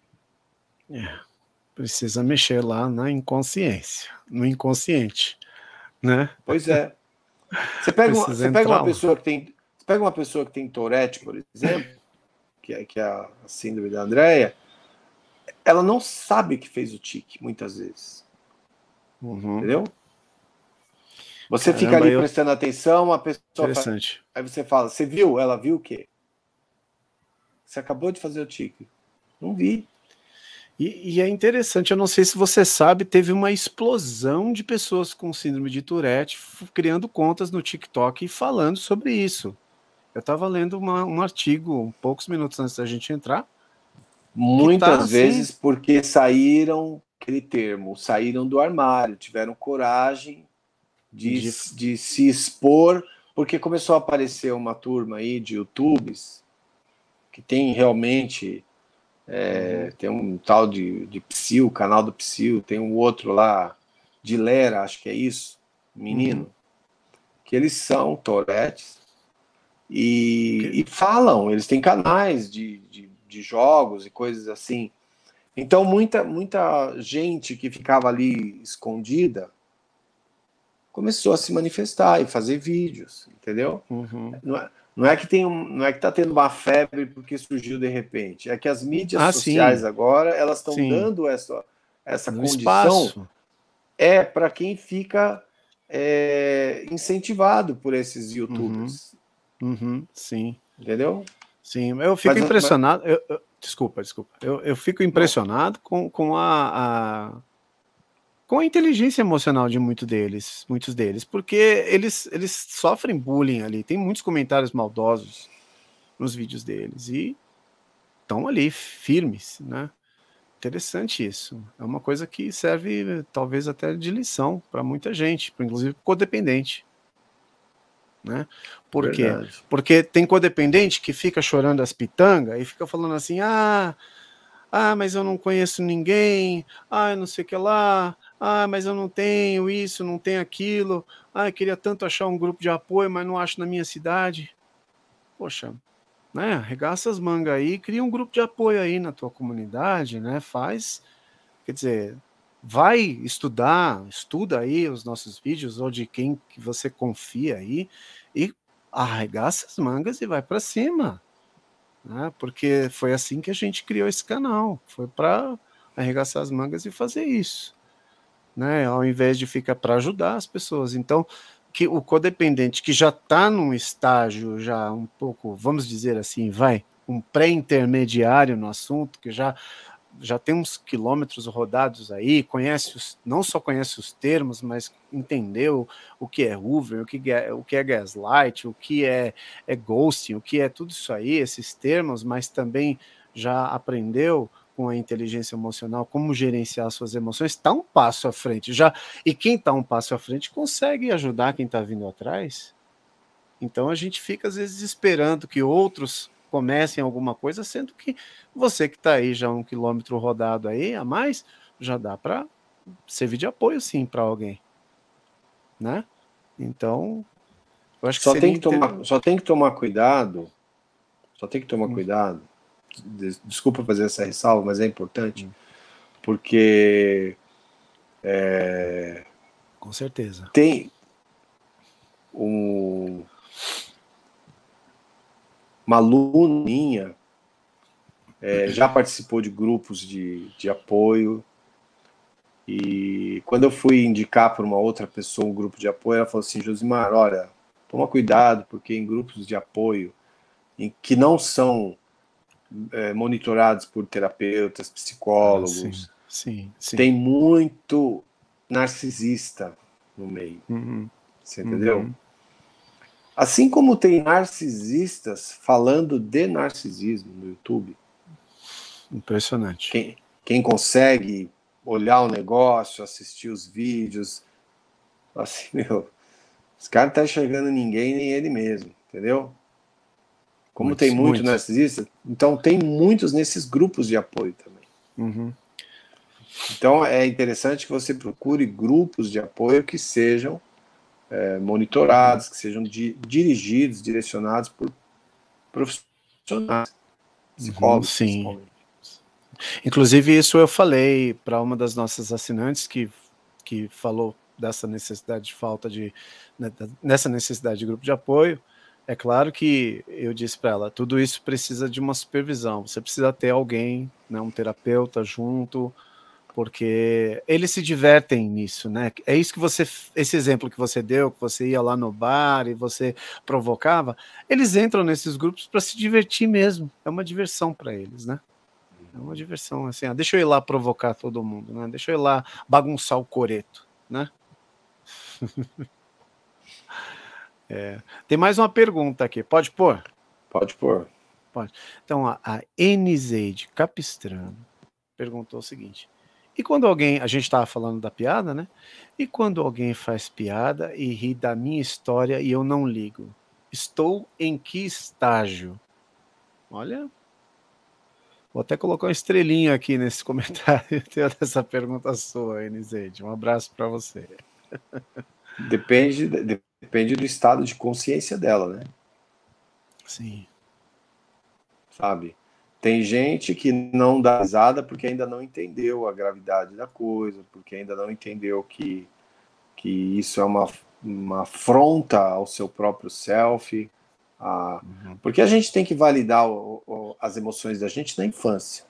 Speaker 1: Precisa mexer lá na inconsciência, no inconsciente, né?
Speaker 2: Pois é. Você pega uma pessoa que tem Tourette, por exemplo, que é a síndrome da Andrea, ela não sabe que fez o tique, muitas vezes. Entendeu? Você fica ali prestando atenção, a pessoa
Speaker 1: Interessante.
Speaker 2: Aí você fala, você viu? Ela viu o quê? Você acabou de fazer o tique. Não vi.
Speaker 1: E é interessante, eu não sei se você sabe, teve uma explosão de pessoas com síndrome de Tourette criando contas no TikTok e falando sobre isso. Eu estava lendo um artigo, poucos minutos antes da gente entrar.
Speaker 2: Muitas vezes porque saíram, aquele termo, saíram do armário, tiveram coragem de se expor, porque começou a aparecer uma turma aí de YouTubes que tem realmente tem um tal de Psyu, canal do Psyu, tem um outro lá, de Lera, acho que é isso, menino, que eles são Tourettes e falam, eles têm canais de jogos e coisas assim. Então, muita gente que ficava ali escondida começou a se manifestar e fazer vídeos, entendeu? Não é que está tendo uma febre porque surgiu de repente. É que as mídias sociais agora elas estão dando essa condição espaço. Para quem fica incentivado por esses YouTubers.
Speaker 1: Sim.
Speaker 2: Entendeu?
Speaker 1: Sim, eu fico impressionado. Desculpa. Eu fico impressionado com a inteligência emocional de muitos deles, porque eles sofrem bullying ali, tem muitos comentários maldosos nos vídeos deles e estão ali firmes, né? Interessante isso. É uma coisa que serve talvez até de lição para muita gente, inclusive codependente. Né? Por quê? Porque tem codependente que fica chorando as pitangas e fica falando assim, mas eu não conheço ninguém, não sei o que lá, mas eu não tenho isso, não tenho aquilo, eu queria tanto achar um grupo de apoio, mas não acho na minha cidade. Poxa, né? Arregaça as mangas aí, cria um grupo de apoio aí na tua comunidade, né? Quer dizer, estuda aí os nossos vídeos ou de quem que você confia aí e arregaça as mangas e vai para cima. Né? Porque foi assim que a gente criou esse canal, foi para arregaçar as mangas e fazer isso, né? Ao invés de ficar para ajudar as pessoas. Então, que o codependente que já está num estágio já um pouco, vamos dizer assim, um pré-intermediário no assunto, que já tem uns quilômetros rodados aí, não só conhece os termos, mas entendeu o que é Hoover, o que é gaslight, o que é ghosting, o que é tudo isso aí, esses termos, mas também já aprendeu com a inteligência emocional como gerenciar suas emoções, está um passo à frente já, e quem está um passo à frente consegue ajudar quem está vindo atrás. Então a gente fica às vezes esperando que outros comecem alguma coisa, sendo que você que está aí já 1 quilômetro rodado aí a mais, já dá para servir de apoio sim para alguém, né? Então, eu acho que seria
Speaker 2: só tem que tomar cuidado, desculpa fazer essa ressalva, mas é importante, porque
Speaker 1: com certeza.
Speaker 2: Tem uma aluna minha, já participou de grupos de apoio, e quando eu fui indicar para uma outra pessoa um grupo de apoio, ela falou assim: Josimar, olha, toma cuidado, porque em grupos de apoio que não são monitorados por terapeutas, psicólogos,
Speaker 1: sim.
Speaker 2: Tem muito narcisista no meio. Você entendeu? Assim como tem narcisistas falando de narcisismo no YouTube.
Speaker 1: Impressionante.
Speaker 2: Quem consegue olhar o negócio, assistir os vídeos, assim, esse cara não tá enxergando ninguém, nem ele mesmo, entendeu? Como tem muito narcisista, então tem muitos nesses grupos de apoio também. Então é interessante que você procure grupos de apoio que sejam monitorados, que sejam dirigidos, direcionados por profissionais, psicólogos, principalmente.
Speaker 1: Inclusive, isso eu falei para uma das nossas assinantes que falou dessa necessidade de nessa necessidade de grupo de apoio. É claro que eu disse para ela, tudo isso precisa de uma supervisão, você precisa ter alguém, né, um terapeuta junto, porque eles se divertem nisso, né? É isso que esse exemplo que você deu, que você ia lá no bar e você provocava, eles entram nesses grupos para se divertir mesmo, é uma diversão para eles, né? É uma diversão, assim, deixa eu ir lá provocar todo mundo, né? Deixa eu ir lá bagunçar o coreto, né? Tem mais uma pergunta aqui, pode pôr?
Speaker 2: Pode pôr.
Speaker 1: Pode. Então, a Enizeide Capistrano perguntou o seguinte: e quando alguém, a gente estava falando da piada, né? E quando alguém faz piada e ri da minha história e eu não ligo, estou em que estágio? Olha, vou até colocar uma estrelinha aqui nesse comentário dessa pergunta sua, Enizeide. Um abraço para você.
Speaker 2: Depende do estado de consciência dela, né?
Speaker 1: Sim.
Speaker 2: Sabe? Tem gente que não dá risada porque ainda não entendeu a gravidade da coisa, porque ainda não entendeu que isso é uma afronta ao seu próprio self. Porque a gente tem que validar as emoções da gente na infância.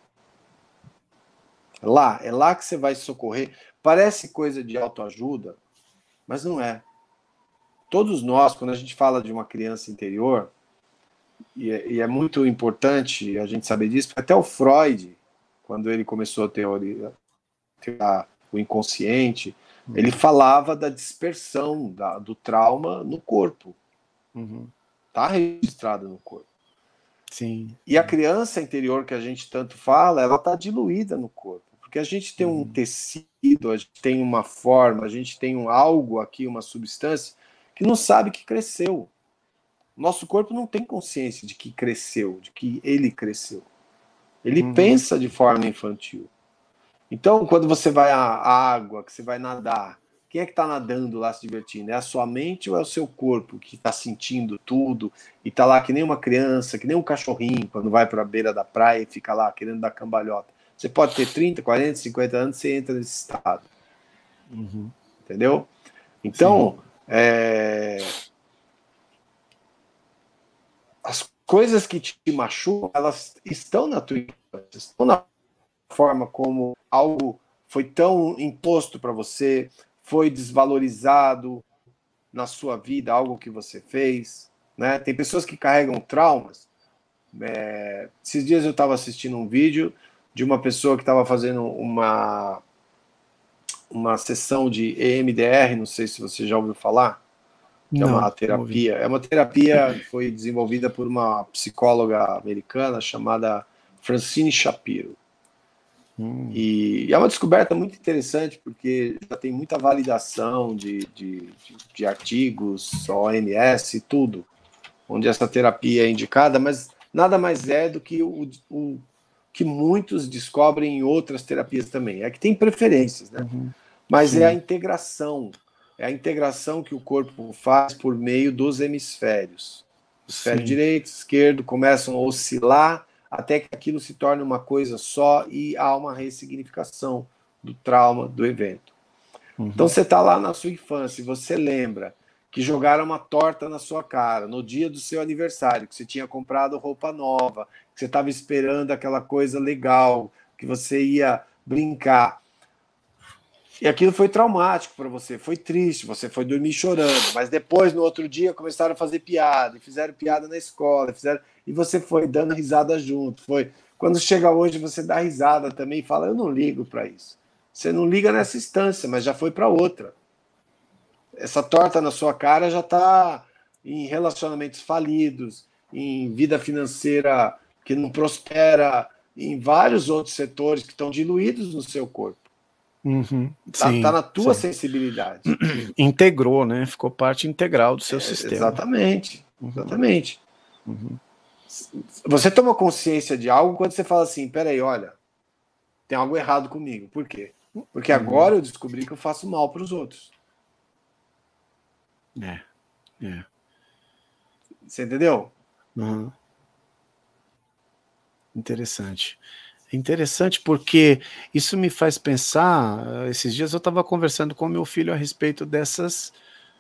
Speaker 2: É lá que você vai socorrer. Parece coisa de autoajuda, mas não é. Todos nós, quando a gente fala de uma criança interior, e é muito importante a gente saber disso, porque até o Freud, quando ele começou a teorizar o inconsciente, ele falava da dispersão do trauma no corpo. Está registrado no corpo.
Speaker 1: Sim.
Speaker 2: E a criança interior que a gente tanto fala, ela está diluída no corpo. Porque a gente tem um tecido, a gente tem uma forma, a gente tem algo aqui, uma substância, que não sabe que cresceu. Nosso corpo não tem consciência de que cresceu, de que ele cresceu. Ele pensa de forma infantil. Então, quando você vai à água, que você vai nadar, quem é que está nadando lá se divertindo? É a sua mente ou é o seu corpo que está sentindo tudo e está lá que nem uma criança, que nem um cachorrinho, quando vai para a beira da praia e fica lá querendo dar cambalhota? Você pode ter 30, 40, 50 anos, você entra nesse estado. Entendeu? Então, as coisas que te machucam, elas estão na tua infância, estão na forma como algo foi tão imposto para você, foi desvalorizado, na sua vida, algo que você fez, né? Tem pessoas que carregam traumas. Esses dias eu estava assistindo um vídeo de uma pessoa que estava fazendo uma sessão de EMDR, não sei se você já ouviu falar, que é uma
Speaker 1: Não, não ouvi.
Speaker 2: terapia. É uma terapia que foi desenvolvida por uma psicóloga americana chamada Francine Shapiro. E é uma descoberta muito interessante, porque já tem muita validação de artigos, OMS e tudo, onde essa terapia é indicada, mas nada mais é do que o que muitos descobrem em outras terapias também. É que tem preferências, né? Mas
Speaker 1: Sim.
Speaker 2: é a integração. É a integração que o corpo faz por meio dos hemisférios. O hemisfério direito, esquerdo começam a oscilar até que aquilo se torne uma coisa só e há uma ressignificação do trauma, do evento. Então você está lá na sua infância e você lembra que jogaram uma torta na sua cara no dia do seu aniversário, que você tinha comprado roupa nova, que você estava esperando aquela coisa legal, que você ia brincar. E aquilo foi traumático para você, foi triste, você foi dormir chorando, mas depois, no outro dia, começaram a fazer piada, e fizeram piada na escola, e você foi dando risada junto. Quando chega hoje, você dá risada também e fala, eu não ligo para isso. Você não liga nessa instância, mas já foi para outra. Essa torta na sua cara já está em relacionamentos falidos, em vida financeira que não prospera, em vários outros setores que estão diluídos no seu corpo. Tá na tua sensibilidade.
Speaker 1: Integrou, né? Ficou parte integral do seu sistema.
Speaker 2: Exatamente. Exatamente. Você toma consciência de algo quando você fala assim, peraí, olha, tem algo errado comigo. Por quê? Porque agora eu descobri que eu faço mal para os outros. Você entendeu?
Speaker 1: Interessante. Interessante porque isso me faz pensar, esses dias eu estava conversando com meu filho a respeito desses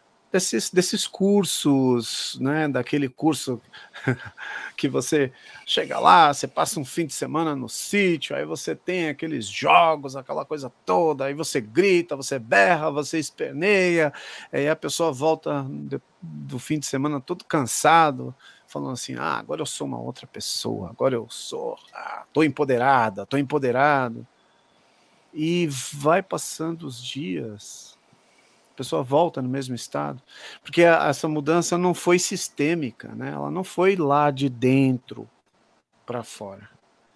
Speaker 1: cursos, né, daquele curso que você chega lá, você passa um fim de semana no sítio, aí você tem aqueles jogos, aquela coisa toda, aí você grita, você berra, você esperneia, aí a pessoa volta do fim de semana todo cansado, falando assim, agora eu sou uma outra pessoa, agora eu sou, tô empoderada, tô empoderado, e vai passando os dias, a pessoa volta no mesmo estado, porque essa mudança não foi sistêmica, né? Ela não foi lá de dentro para fora.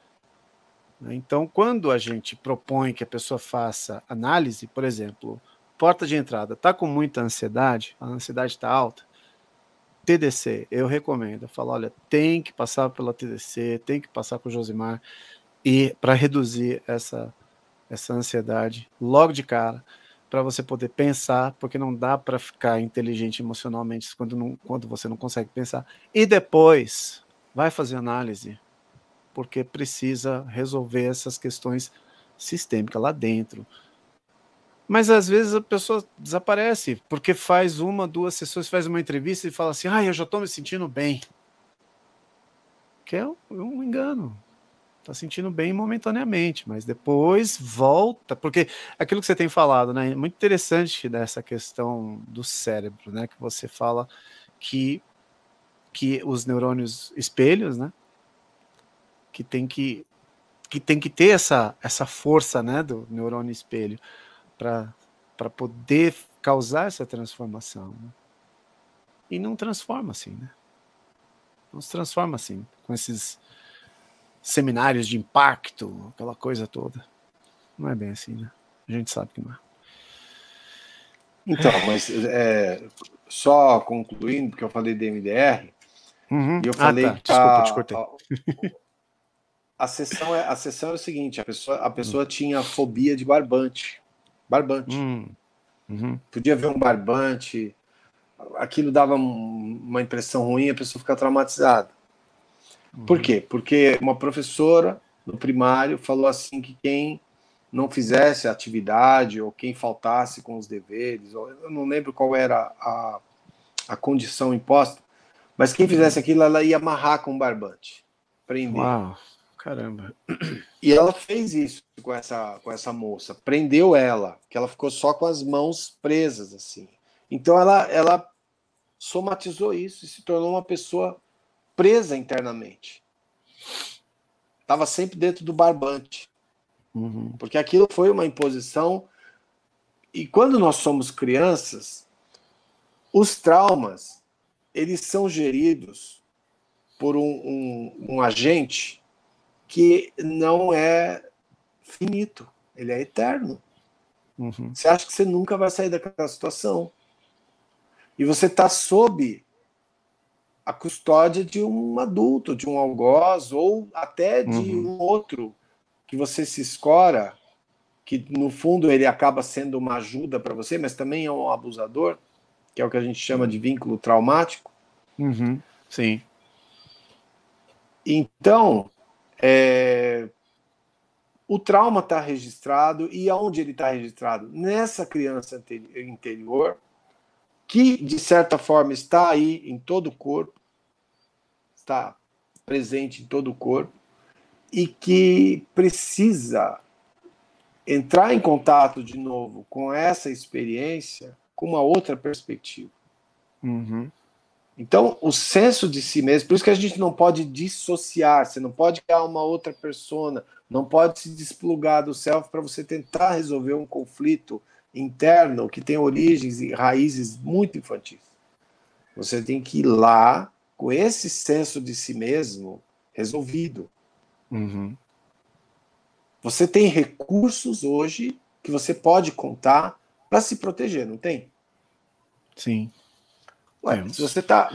Speaker 1: Então, quando a gente propõe que a pessoa faça análise, por exemplo, porta de entrada, está com muita ansiedade, a ansiedade está alta, TDC, eu recomendo, eu falo, olha, tem que passar pela TDC, tem que passar com o Josimar, e para reduzir essa ansiedade logo de cara, para você poder pensar, porque não dá para ficar inteligente emocionalmente quando você não consegue pensar. E depois, vai fazer análise, porque precisa resolver essas questões sistêmicas lá dentro. Mas às vezes a pessoa desaparece, porque faz 1, 2 sessões, faz uma entrevista e fala assim, eu já estou me sentindo bem. Que é um engano. Está sentindo bem momentaneamente, mas depois volta, porque aquilo que você tem falado, né, é muito interessante dessa questão do cérebro, né, que você fala que os neurônios espelhos, né, que tem que ter essa força, né, do neurônio espelho para poder causar essa transformação, né? E não transforma assim, né? Não se transforma assim, com esses seminários de impacto, aquela coisa toda. Não é bem assim, né? A gente sabe que não é.
Speaker 2: Então, mas só concluindo, porque eu falei de MDR, e eu falei que
Speaker 1: desculpa, te cortei.
Speaker 2: a sessão é o seguinte, a pessoa tinha fobia de barbante. Podia ver um barbante, aquilo dava uma impressão ruim, a pessoa fica traumatizada. Por quê? Porque uma professora no primário falou assim que quem não fizesse a atividade ou quem faltasse com os deveres, eu não lembro qual era a condição imposta, mas quem fizesse aquilo, ela ia amarrar com um barbante, prender.
Speaker 1: Uau, caramba.
Speaker 2: E ela fez isso com essa moça, prendeu ela, que ela ficou só com as mãos presas, assim. Então ela somatizou isso e se tornou uma pessoa presa internamente. Estava sempre dentro do barbante. Porque aquilo foi uma imposição. E quando nós somos crianças, os traumas, eles são geridos por um agente que não é finito, ele é eterno. Você acha que você nunca vai sair daquela situação. E você está sob a custódia de um adulto, de um algoz, ou até de um outro que você se escora, que no fundo ele acaba sendo uma ajuda para você, mas também é um abusador, que é o que a gente chama de vínculo traumático.
Speaker 1: Sim.
Speaker 2: Então, o trauma está registrado, e aonde ele está registrado? Nessa criança interior, que, de certa forma, está aí em todo o corpo, está presente em todo o corpo, e que precisa entrar em contato de novo com essa experiência com uma outra perspectiva. Então, o senso de si mesmo, por isso que a gente não pode dissociar, você não pode criar uma outra persona, não pode se desplugar do self para você tentar resolver um conflito interno que tem origens e raízes muito infantis. Você tem que ir lá com esse senso de si mesmo resolvido. Você tem recursos hoje que você pode contar para se proteger, não tem?
Speaker 1: Sim.
Speaker 2: Ué, se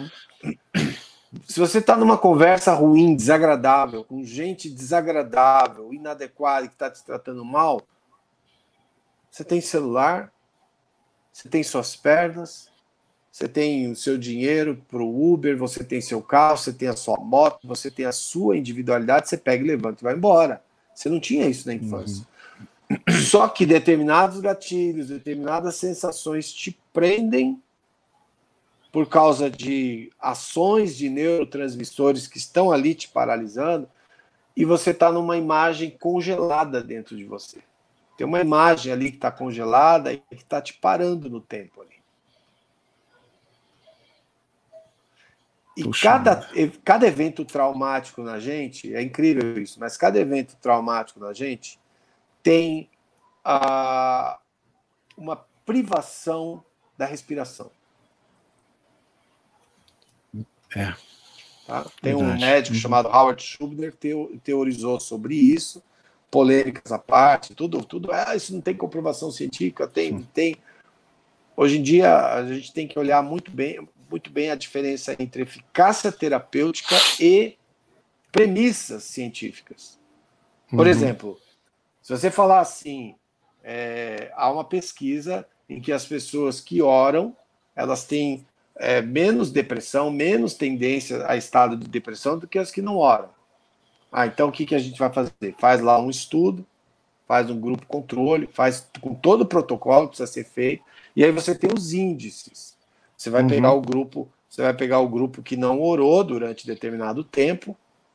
Speaker 2: você tá numa conversa ruim, desagradável, com gente desagradável, inadequada, que está te tratando mal, você tem celular, você tem suas pernas, você tem o seu dinheiro para o Uber, você tem seu carro, você tem a sua moto, você tem a sua individualidade, você pega e levanta e vai embora. Você não tinha isso na infância. Só que determinados gatilhos, determinadas sensações te prendem por causa de ações de neurotransmissores que estão ali te paralisando, e você está numa imagem congelada dentro de você. Tem uma imagem ali que está congelada e que está te parando no tempo ali. E cada evento traumático na gente, é incrível isso, mas cada evento traumático na gente tem uma privação da respiração. Tá? Tem um médico chamado Howard Schubiner que teorizou sobre isso, polêmicas à parte, tudo isso não tem comprovação científica, tem. Hoje em dia a gente tem que olhar muito bem a diferença entre eficácia terapêutica e premissas científicas. Por exemplo, se você falar assim, há uma pesquisa em que as pessoas que oram, elas têm menos depressão, menos tendência a estado de depressão do que as que não oram. Então o que a gente vai fazer? Faz lá um estudo, faz um grupo controle, faz com todo o protocolo que precisa ser feito, e aí você tem os índices. Você vai pegar o grupo que não orou durante determinado tempo,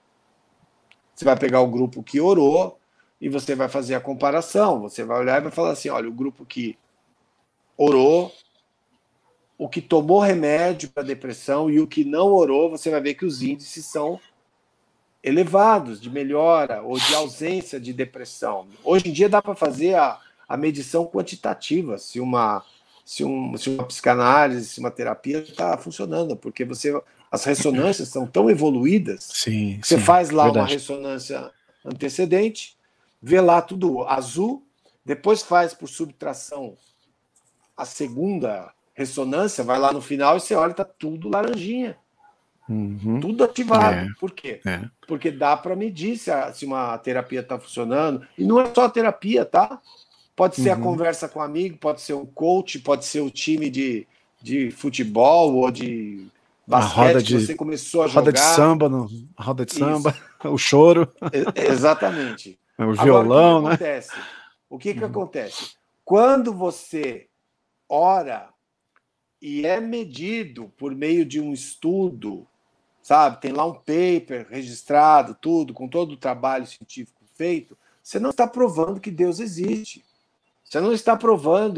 Speaker 2: você vai pegar o grupo que orou, e você vai fazer a comparação. Você vai olhar e vai falar assim, olha, o grupo que orou, o que tomou remédio para depressão e o que não orou, você vai ver que os índices são elevados de melhora ou de ausência de depressão. Hoje em dia dá para fazer a medição quantitativa, se uma psicanálise, se uma terapia está funcionando, porque as ressonâncias são tão evoluídas, você faz lá uma ressonância antecedente, vê lá tudo azul, depois faz por subtração a segunda ressonância, vai lá no final e você olha, está tudo laranjinha. Tudo ativado. Por quê? Porque dá para medir se uma terapia está funcionando. E não é só a terapia, tá? Pode ser a conversa com um amigo, pode ser um coach, pode ser o time de futebol ou de basquete que você começou a jogar.
Speaker 1: Roda de samba, o choro.
Speaker 2: Exatamente.
Speaker 1: O violão,
Speaker 2: agora, o que acontece? Quando você ora e é medido por meio de um estudo, sabe? Tem lá um paper registrado, tudo, com todo o trabalho científico feito, você não está provando que Deus existe. Você não está provando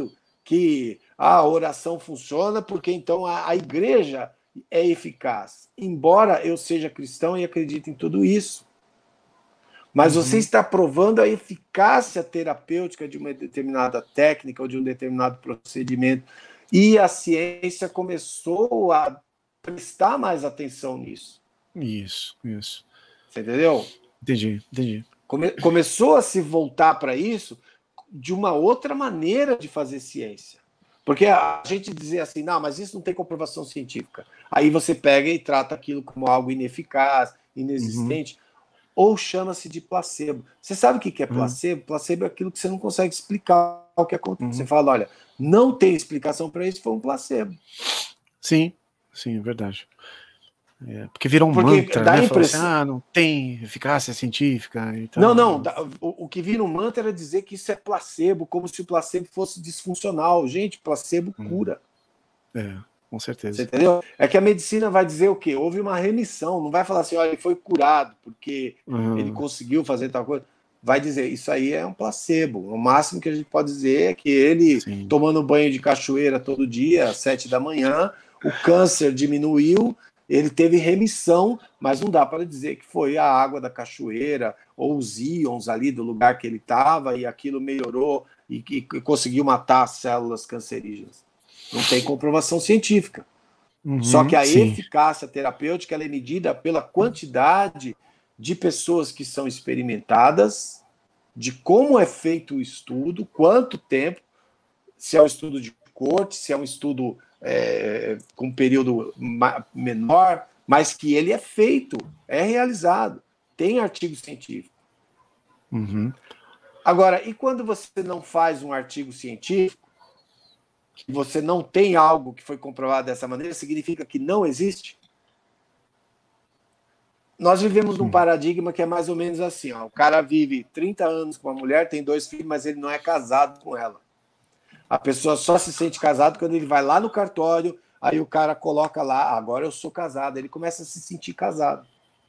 Speaker 2: que a oração funciona porque então a igreja é eficaz. Embora eu seja cristão e acredite em tudo isso. Mas você está provando a eficácia terapêutica de uma determinada técnica ou de um determinado procedimento. E a ciência começou a prestar mais atenção nisso.
Speaker 1: Isso.
Speaker 2: Você entendeu?
Speaker 1: Entendi.
Speaker 2: Começou a se voltar para isso de uma outra maneira de fazer ciência. Porque a gente dizer assim, não, mas isso não tem comprovação científica. Aí você pega e trata aquilo como algo ineficaz, inexistente, ou chama-se de placebo. Você sabe o que é placebo? Placebo é aquilo que você não consegue explicar o que acontece. Você fala, olha, não tem explicação para isso, foi um placebo.
Speaker 1: Sim, é verdade. Porque virou um mantra, né? Impressão... Assim, não tem eficácia científica. Então...
Speaker 2: Não. O que vira um mantra era dizer que isso é placebo, como se o placebo fosse disfuncional. Gente, placebo cura.
Speaker 1: Com certeza.
Speaker 2: Você entendeu? É que a medicina vai dizer o quê? Houve uma remissão. Não vai falar assim, olha, ele foi curado porque ele conseguiu fazer tal coisa. Vai dizer, isso aí é um placebo. O máximo que a gente pode dizer é que ele, tomando banho de cachoeira todo dia, às 7 da manhã, o câncer diminuiu, ele teve remissão, mas não dá para dizer que foi a água da cachoeira ou os íons ali do lugar que ele estava e aquilo melhorou e conseguiu matar as células cancerígenas. Não tem comprovação científica. Só que a eficácia terapêutica ela é medida pela quantidade de pessoas que são experimentadas, de como é feito o estudo, quanto tempo, se é um estudo de corte, se é um estudo com período menor, mas que ele é feito, é realizado, tem artigo científico. Agora, e quando você não faz um artigo científico, que você não tem algo que foi comprovado dessa maneira, significa que não existe? Nós vivemos num paradigma que é mais ou menos assim, ó, o cara vive 30 anos com uma mulher, tem 2 filhos, mas ele não é casado com ela. A pessoa só se sente casado quando ele vai lá no cartório, aí o cara coloca lá, agora eu sou casado, ele começa a se sentir casado.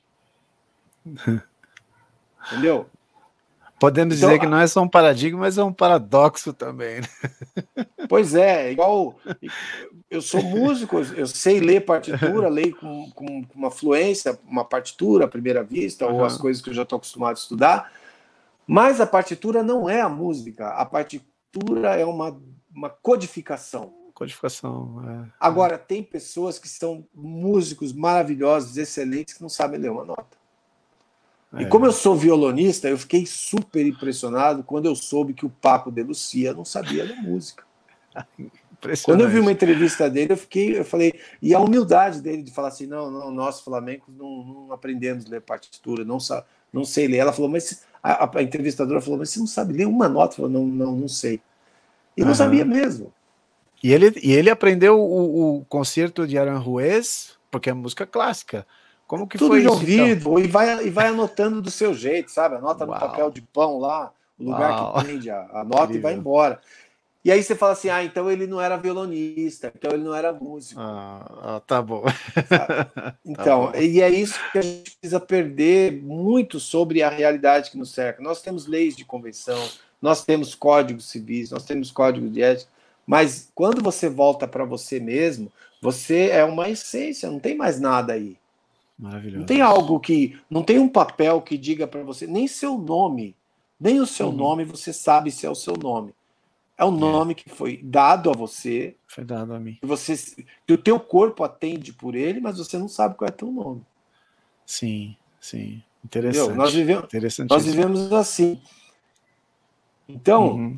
Speaker 2: Entendeu?
Speaker 1: Podemos dizer que não é só um paradigma, mas é um paradoxo também. Né?
Speaker 2: Pois é, igual eu sou músico, eu sei ler partitura, leio com uma fluência, uma partitura à primeira vista, ou as coisas que eu já estou acostumado a estudar, mas a partitura não é a música, a partitura é uma codificação. Agora, tem pessoas que são músicos maravilhosos, excelentes, que não sabem ler uma nota. E como eu sou violonista, eu fiquei super impressionado quando eu soube que o Paco de Lucia não sabia ler música. Quando eu vi uma entrevista dele, eu falei, e a humildade dele de falar assim, não, nós flamencos não aprendemos a ler partitura, não sei ler. Ela falou, mas a entrevistadora falou, mas você não sabe ler uma nota? Eu falei, não sei. E não sabia mesmo.
Speaker 1: E ele aprendeu o concerto de Aranjuez, porque é música clássica. Como que
Speaker 2: tudo
Speaker 1: foi
Speaker 2: de
Speaker 1: isso,
Speaker 2: ouvido,
Speaker 1: então?
Speaker 2: e vai anotando do seu jeito, sabe? Anota no papel de pão lá, o lugar que prende a nota. Incrível. E vai embora. E aí você fala assim, então ele não era violonista, então ele não era músico.
Speaker 1: Tá bom.
Speaker 2: Então, tá bom. E é isso que a gente precisa perder muito sobre a realidade que nos cerca. Nós temos leis de convenção, nós temos códigos civis, nós temos códigos de ética, mas quando você volta para você mesmo, você é uma essência, não tem mais nada aí.
Speaker 1: Maravilhoso.
Speaker 2: Não tem algo que. Não tem um papel que diga para você, nem seu nome, nem o seu nome você sabe se é o seu nome. É um nome que foi dado a você.
Speaker 1: Foi dado a mim.
Speaker 2: Que o teu corpo atende por ele, mas você não sabe qual é teu nome.
Speaker 1: Sim. Interessante.
Speaker 2: Nós vivemos assim. Então,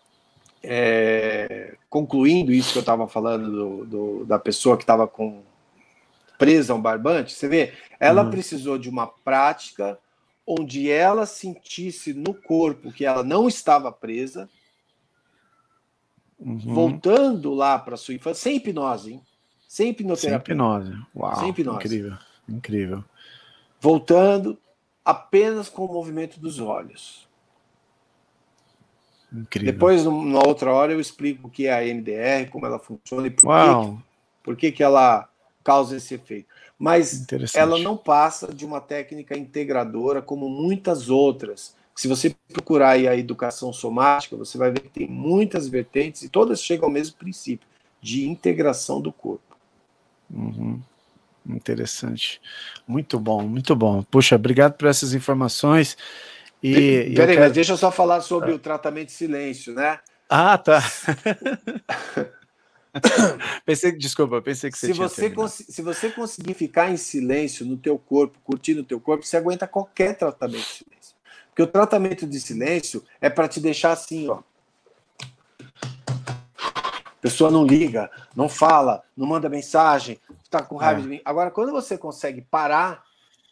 Speaker 2: concluindo isso que eu estava falando da pessoa que estava presa a um barbante, você vê, ela precisou de uma prática onde ela sentisse no corpo que ela não estava presa, voltando lá para sua infância, sem hipnose, hein? Sem hipnoterapia.
Speaker 1: Sem hipnose. Uau,
Speaker 2: sem hipnose.
Speaker 1: Incrível.
Speaker 2: Voltando apenas com o movimento dos olhos.
Speaker 1: Incrível.
Speaker 2: Depois, numa outra hora, eu explico o que é a EMDR, como ela funciona e por que ela causa esse efeito. Mas ela não passa de uma técnica integradora como muitas outras, que Se você procurar aí a educação somática, você vai ver que tem muitas vertentes e todas chegam ao mesmo princípio, de integração do corpo.
Speaker 1: Uhum. Interessante. Muito bom, muito bom. Puxa, obrigado por essas informações. E
Speaker 2: Peraí, mas deixa eu só falar sobre o tratamento de silêncio, né?
Speaker 1: Ah, tá. Desculpa, pensei que você tinha terminado.
Speaker 2: Se você conseguir ficar em silêncio no teu corpo, curtindo o teu corpo, você aguenta qualquer tratamento de silêncio. Porque o tratamento de silêncio é para te deixar assim, ó. A pessoa não liga, não fala, não manda mensagem, está com raiva de mim. Agora, quando você consegue parar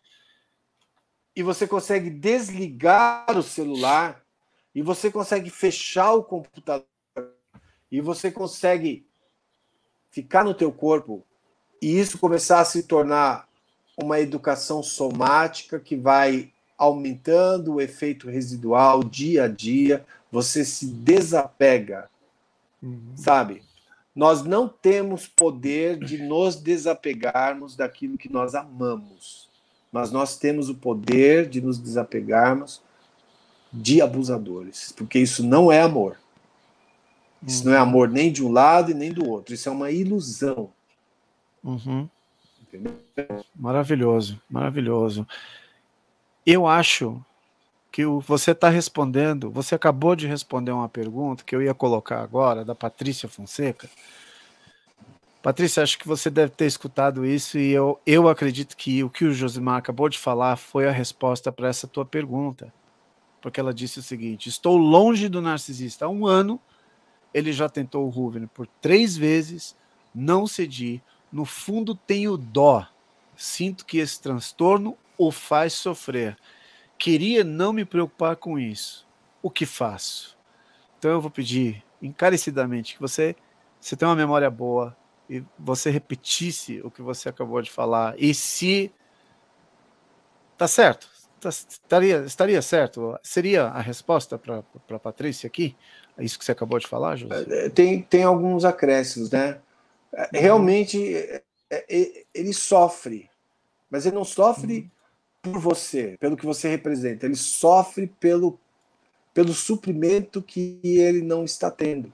Speaker 2: e você consegue desligar o celular e você consegue fechar o computador e você consegue ficar no teu corpo e isso começar a se tornar uma educação somática que vai aumentando o efeito residual dia a dia, você se desapega, sabe? Nós não temos poder de nos desapegarmos daquilo que nós amamos, mas nós temos o poder de nos desapegarmos de abusadores, porque isso não é amor. Isso não é amor nem de um lado e nem do outro, isso é uma ilusão.
Speaker 1: Entendeu? Maravilhoso, maravilhoso. Eu acho que você está respondendo, você acabou de responder uma pergunta que eu ia colocar agora, da Patrícia Fonseca. Patrícia, acho que você deve ter escutado isso e eu acredito que o Josimar acabou de falar foi a resposta para essa tua pergunta. Porque ela disse o seguinte: estou longe do narcisista há 1 ano, ele já tentou o Ruven por 3 vezes, não cedi, no fundo tenho dó, sinto que esse transtorno o faz sofrer. Queria não me preocupar com isso. O que faço? Então eu vou pedir encarecidamente que você tem uma memória boa e você repetisse o que você acabou de falar. E se tá certo, estaria certo? Seria a resposta para a Patrícia aqui? É isso que você acabou de falar, José?
Speaker 2: Tem alguns acréscimos, né? Realmente ele sofre, mas ele não sofre por você, pelo que você representa, ele sofre pelo suprimento que ele não está tendo.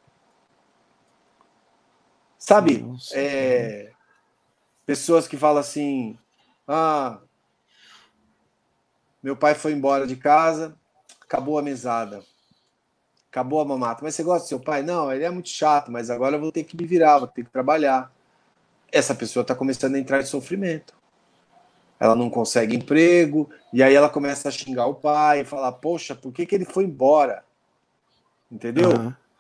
Speaker 2: Sabe? Pessoas que falam assim: meu pai foi embora de casa, acabou a mesada, acabou a mamata. Mas você gosta do seu pai? Não, ele é muito chato, mas agora eu vou ter que me virar, vou ter que trabalhar. Essa pessoa está começando a entrar em sofrimento. Ela não consegue emprego, e aí ela começa a xingar o pai, e falar: poxa, por que ele foi embora? Entendeu?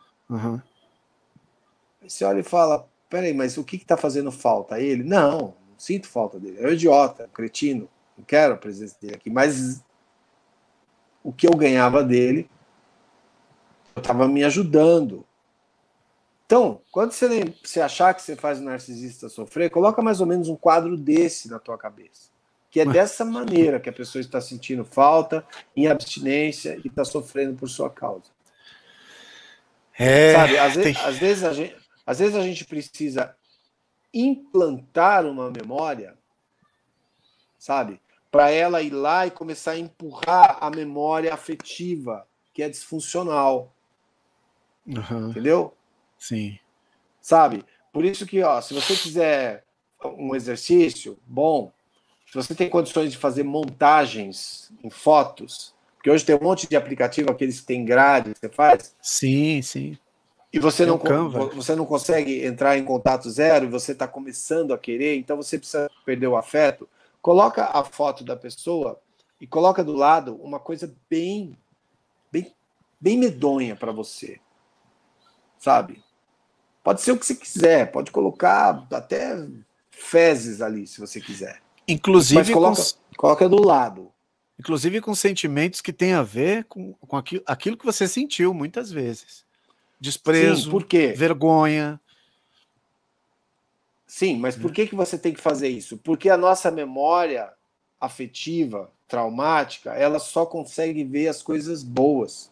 Speaker 2: Você olha e fala: peraí, mas o que está fazendo falta a ele? Não sinto falta dele. É um idiota, um cretino, não quero a presença dele aqui, mas o que eu ganhava dele, eu estava me ajudando. Então, quando você achar que você faz o narcisista sofrer, coloca mais ou menos um quadro desse na tua cabeça. Que é dessa maneira que a pessoa está sentindo falta, em abstinência e está sofrendo por sua causa. Sabe, às vezes a gente precisa implantar uma memória, sabe, para ela ir lá e começar a empurrar a memória afetiva, que é disfuncional. Entendeu?
Speaker 1: Sim.
Speaker 2: Sabe? Por isso que, se você quiser um exercício bom, se você tem condições de fazer montagens em fotos, porque hoje tem um monte de aplicativo, aqueles que tem grade que você faz.
Speaker 1: Sim, sim.
Speaker 2: E você não consegue entrar em contato zero, e você está começando a querer, então você precisa perder o afeto. Coloca a foto da pessoa e coloca do lado uma coisa bem medonha para você. Sabe? Pode ser o que você quiser, pode colocar até fezes ali, se você quiser.
Speaker 1: Inclusive,
Speaker 2: mas coloca do lado.
Speaker 1: Inclusive com sentimentos que têm a ver com aquilo que você sentiu muitas vezes. Desprezo,
Speaker 2: sim, por quê?
Speaker 1: Vergonha.
Speaker 2: Sim, mas por que você tem que fazer isso? Porque a nossa memória afetiva, traumática, ela só consegue ver as coisas boas.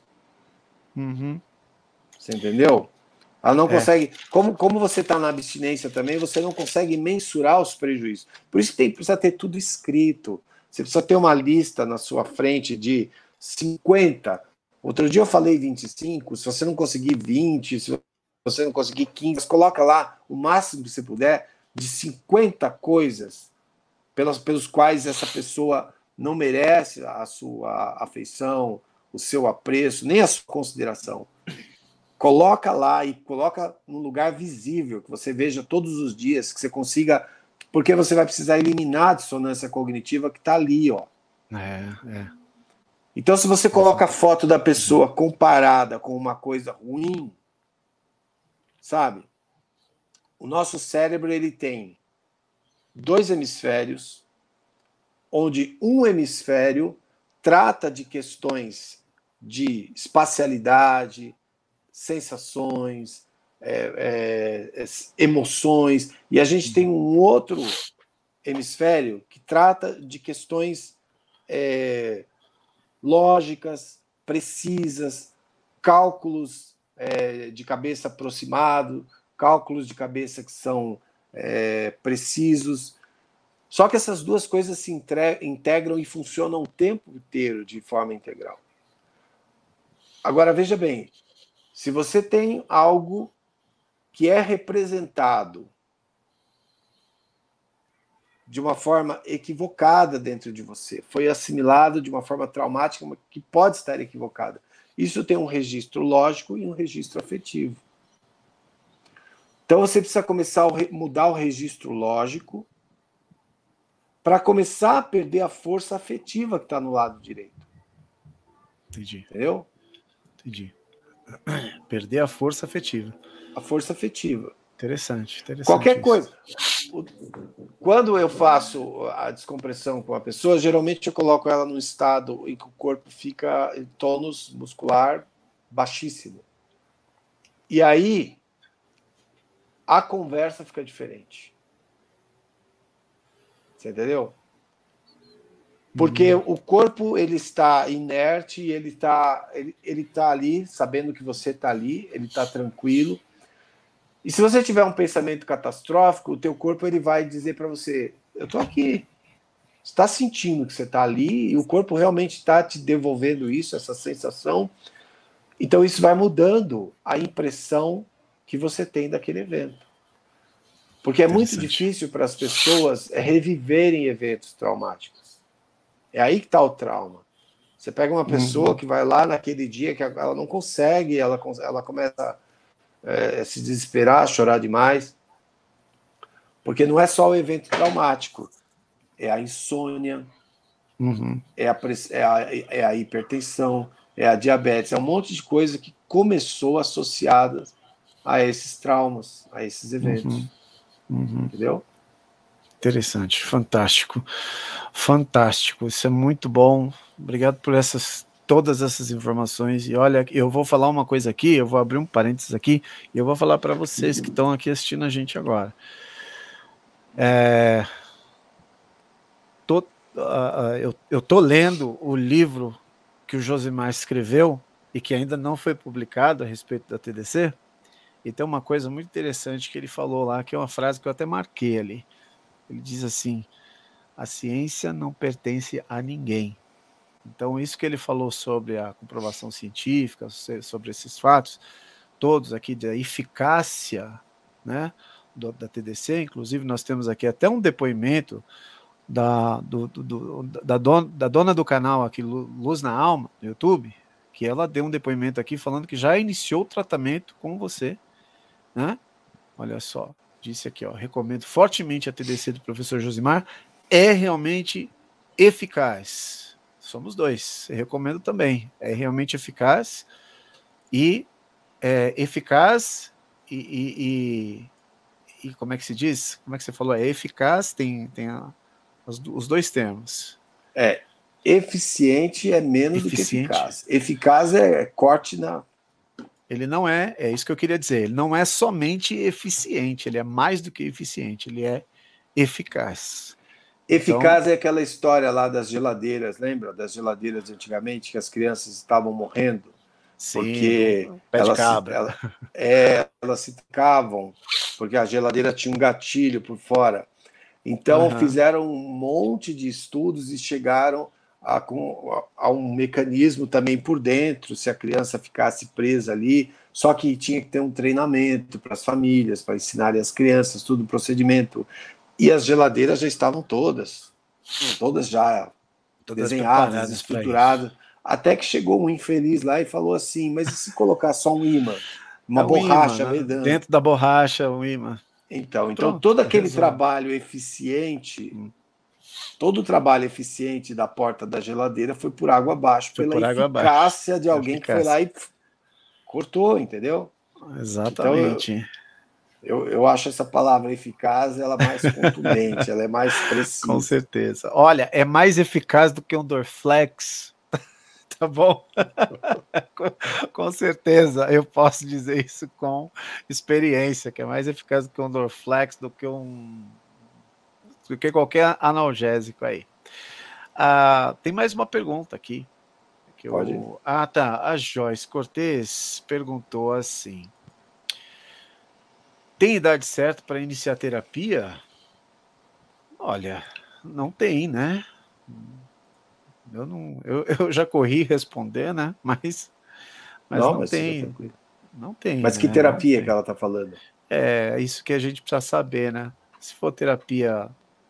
Speaker 2: Você entendeu? Ela não consegue. Como você está na abstinência também, você não consegue mensurar os prejuízos. Por isso que precisa ter tudo escrito. Você precisa ter uma lista na sua frente de 50. Outro dia eu falei 25, se você não conseguir 20, se você não conseguir 15, coloca lá o máximo que você puder de 50 coisas pelos quais essa pessoa não merece a sua afeição, o seu apreço, nem a sua consideração. Coloca lá e coloca num lugar visível, que você veja todos os dias, que você consiga, porque você vai precisar eliminar a dissonância cognitiva que está ali, ó. Então, se você coloca a foto da pessoa comparada com uma coisa ruim, sabe? O nosso cérebro, ele tem 2 hemisférios, onde um hemisfério trata de questões de espacialidade, sensações, emoções, e a gente tem um outro hemisfério que trata de questões lógicas, precisas, cálculos de cabeça aproximado, cálculos de cabeça que são precisos. Só que essas duas coisas se integram e funcionam o tempo inteiro de forma integral. Agora, veja bem, se você tem algo que é representado de uma forma equivocada dentro de você, foi assimilado de uma forma traumática que pode estar equivocada, isso tem um registro lógico e um registro afetivo. Então você precisa começar a mudar o registro lógico para começar a perder a força afetiva que está no lado direito.
Speaker 1: Entendi.
Speaker 2: Entendeu?
Speaker 1: Entendi. Perder a força afetiva.
Speaker 2: A força afetiva.
Speaker 1: Interessante.
Speaker 2: Qualquer
Speaker 1: isso.
Speaker 2: coisa. Quando eu faço a descompressão com a pessoa, geralmente eu coloco ela num estado em que o corpo fica em tônus muscular baixíssimo. E aí a conversa fica diferente. Você entendeu? Porque o corpo, ele está inerte, ele tá ali, sabendo que você está ali, ele está tranquilo. E se você tiver um pensamento catastrófico, o teu corpo ele vai dizer para você, eu estou aqui. Você está sentindo que você está ali e o corpo realmente está te devolvendo isso, essa sensação. Então isso vai mudando a impressão que você tem daquele evento. Porque é muito difícil para as pessoas reviverem eventos traumáticos. É aí que está o trauma. Você pega uma pessoa que vai lá naquele dia que ela não consegue, ela começa a se desesperar, a chorar demais. Porque não é só o evento traumático. É a insônia, é a hipertensão, é a diabetes. É um monte de coisa que começou associada a esses traumas, a esses eventos. Entendeu?
Speaker 1: Interessante, fantástico. Fantástico, isso é muito bom. Obrigado por todas essas informações. E olha, eu vou falar uma coisa aqui, eu vou abrir um parênteses aqui, e eu vou falar para vocês que estão aqui assistindo a gente agora. Eu estou lendo o livro que o Josimar escreveu e que ainda não foi publicado a respeito da TDC. E tem uma coisa muito interessante que ele falou lá, que é uma frase que eu até marquei ali. Ele diz assim: a ciência não pertence a ninguém. Então, isso que ele falou sobre a comprovação científica, sobre esses fatos, todos aqui, da eficácia, né, da TDC, inclusive nós temos aqui até um depoimento da dona do canal aqui, Luz na Alma, no YouTube, que ela deu um depoimento aqui falando que já iniciou o tratamento com você, né? Olha só, disse aqui, ó, recomendo fortemente a TDC do professor Josimar, é realmente eficaz. Somos dois, eu recomendo também, é realmente eficaz e como é que se diz? Como é que você falou? É eficaz, tem os dois termos.
Speaker 2: Eficiente é menos do que eficaz. Eficaz é corte na...
Speaker 1: Ele não é isso que eu queria dizer, ele não é somente eficiente, ele é mais do que eficiente, ele é eficaz.
Speaker 2: Eficaz então, é aquela história lá das geladeiras, lembra? Das geladeiras de antigamente, que as crianças estavam morrendo.
Speaker 1: Sim,
Speaker 2: porque elas se ficavam, porque a geladeira tinha um gatilho por fora. Então fizeram um monte de estudos e chegaram a um mecanismo também por dentro, se a criança ficasse presa ali, só que tinha que ter um treinamento para as famílias, para ensinarem as crianças, tudo o procedimento. E as geladeiras já estavam todas já
Speaker 1: Todas
Speaker 2: desenhadas,
Speaker 1: preparadas para isso.
Speaker 2: estruturadas, até que chegou um infeliz lá e falou assim, mas e se colocar só um imã?
Speaker 1: É
Speaker 2: Uma
Speaker 1: o imã,
Speaker 2: borracha
Speaker 1: né?
Speaker 2: vedando.
Speaker 1: Dentro da borracha, o imã.
Speaker 2: Então
Speaker 1: Pronto,
Speaker 2: todo aquele
Speaker 1: resolve.
Speaker 2: trabalho eficiente,
Speaker 1: Hum,
Speaker 2: todo o trabalho eficiente da porta da geladeira foi por água abaixo,
Speaker 1: Foi
Speaker 2: pela
Speaker 1: por água abaixo.
Speaker 2: eficácia de alguém que foi lá
Speaker 1: Eficácia.
Speaker 2: e cortou, entendeu? Então
Speaker 1: Exatamente.
Speaker 2: eu acho essa palavra eficaz ela mais contundente, ela é mais
Speaker 1: Com
Speaker 2: precisa.
Speaker 1: certeza. Olha, é mais eficaz do que um Dorflex, tá bom? Com certeza, eu posso dizer isso com experiência, que é mais eficaz do que um Dorflex, do que qualquer analgésico aí. Tem mais uma pergunta aqui.
Speaker 2: Pode.
Speaker 1: Tá. A Joyce Cortez perguntou assim: tem idade certa para iniciar terapia? Olha, não tem, né? Eu já corri responder, né? Mas
Speaker 2: Não,
Speaker 1: não
Speaker 2: mas seja
Speaker 1: tem,
Speaker 2: tranquilo.
Speaker 1: não tem,
Speaker 2: Mas que
Speaker 1: né? Não
Speaker 2: terapia que
Speaker 1: tem.
Speaker 2: ela está falando?
Speaker 1: É isso que a gente precisa saber, né? Se for terapia,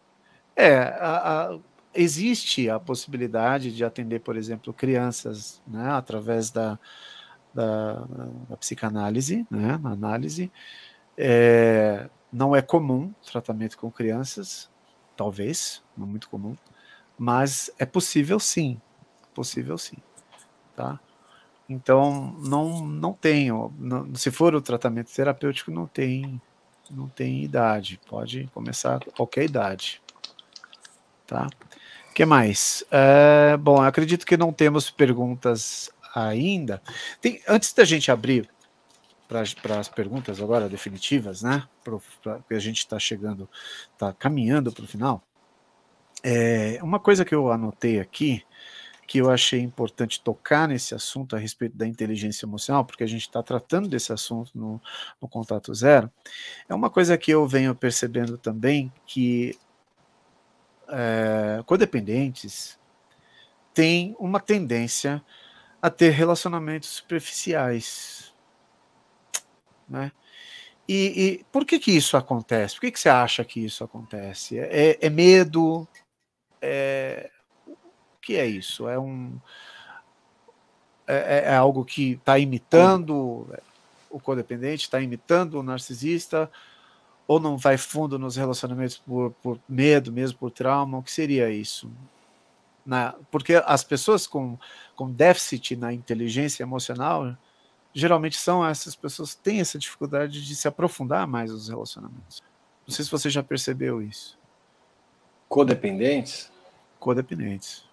Speaker 1: existe a possibilidade de atender, por exemplo, crianças, né? Através da, da psicanálise, né? Na análise, não é comum tratamento com crianças, talvez, não muito comum, mas é possível sim, tá? Então, não tenho, se for o tratamento terapêutico, não tem idade, pode começar a qualquer idade, tá? O que mais? Bom, acredito que não temos perguntas ainda. Antes da gente abrir para as perguntas agora definitivas, né? Porque a gente está caminhando para o final. Uma coisa que eu anotei aqui, que eu achei importante tocar nesse assunto a respeito da inteligência emocional, porque a gente está tratando desse assunto no Contato Zero, é uma coisa que eu venho percebendo também, que codependentes têm uma tendência a ter relacionamentos superficiais, né? E por que isso acontece? Por que você acha que isso acontece? É medo? O que é isso? É algo que está imitando o codependente, está imitando o narcisista, ou não vai fundo nos relacionamentos por medo mesmo, por trauma? O que seria isso? Porque as pessoas com déficit na inteligência emocional geralmente são essas pessoas que têm essa dificuldade de se aprofundar mais nos relacionamentos. Não sei se você já percebeu isso.
Speaker 2: Codependentes?
Speaker 1: Codependentes.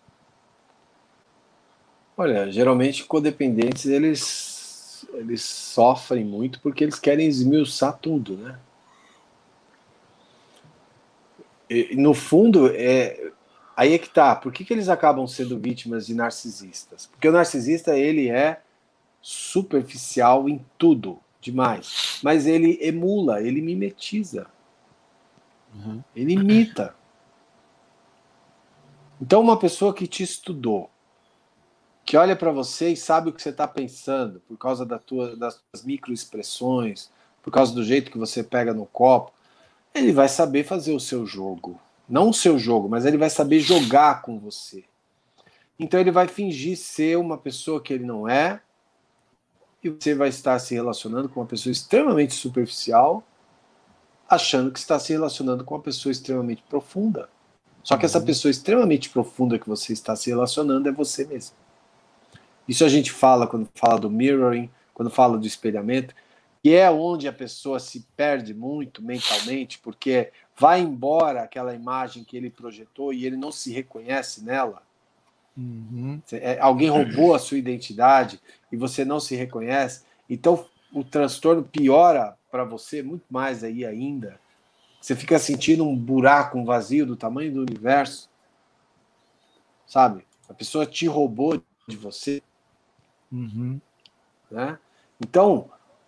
Speaker 2: Olha, geralmente codependentes eles sofrem muito porque eles querem esmiuçar tudo, né? E, no fundo, aí é que tá. Por que eles acabam sendo vítimas de narcisistas? Porque o narcisista ele é superficial em tudo, demais. Mas ele emula, ele mimetiza, ele imita. Então, uma pessoa que te estudou, que olha para você e sabe o que você está pensando, por causa das tuas microexpressões, por causa do jeito que você pega no copo, ele vai saber fazer o seu jogo. Não o seu jogo, mas ele vai saber jogar com você. Então ele vai fingir ser uma pessoa que ele não é, e você vai estar se relacionando com uma pessoa extremamente superficial, achando que está se relacionando com uma pessoa extremamente profunda. Só que essa pessoa extremamente profunda que você está se relacionando é você mesmo. Isso a gente fala quando fala do mirroring, quando fala do espelhamento, que é onde a pessoa se perde muito mentalmente, porque vai embora aquela imagem que ele projetou e ele não se reconhece nela. Alguém roubou a sua identidade e você não se reconhece, então o transtorno piora para você muito mais aí ainda. Você fica sentindo um buraco, um vazio do tamanho do universo, sabe? A pessoa te roubou de você. Né? Então,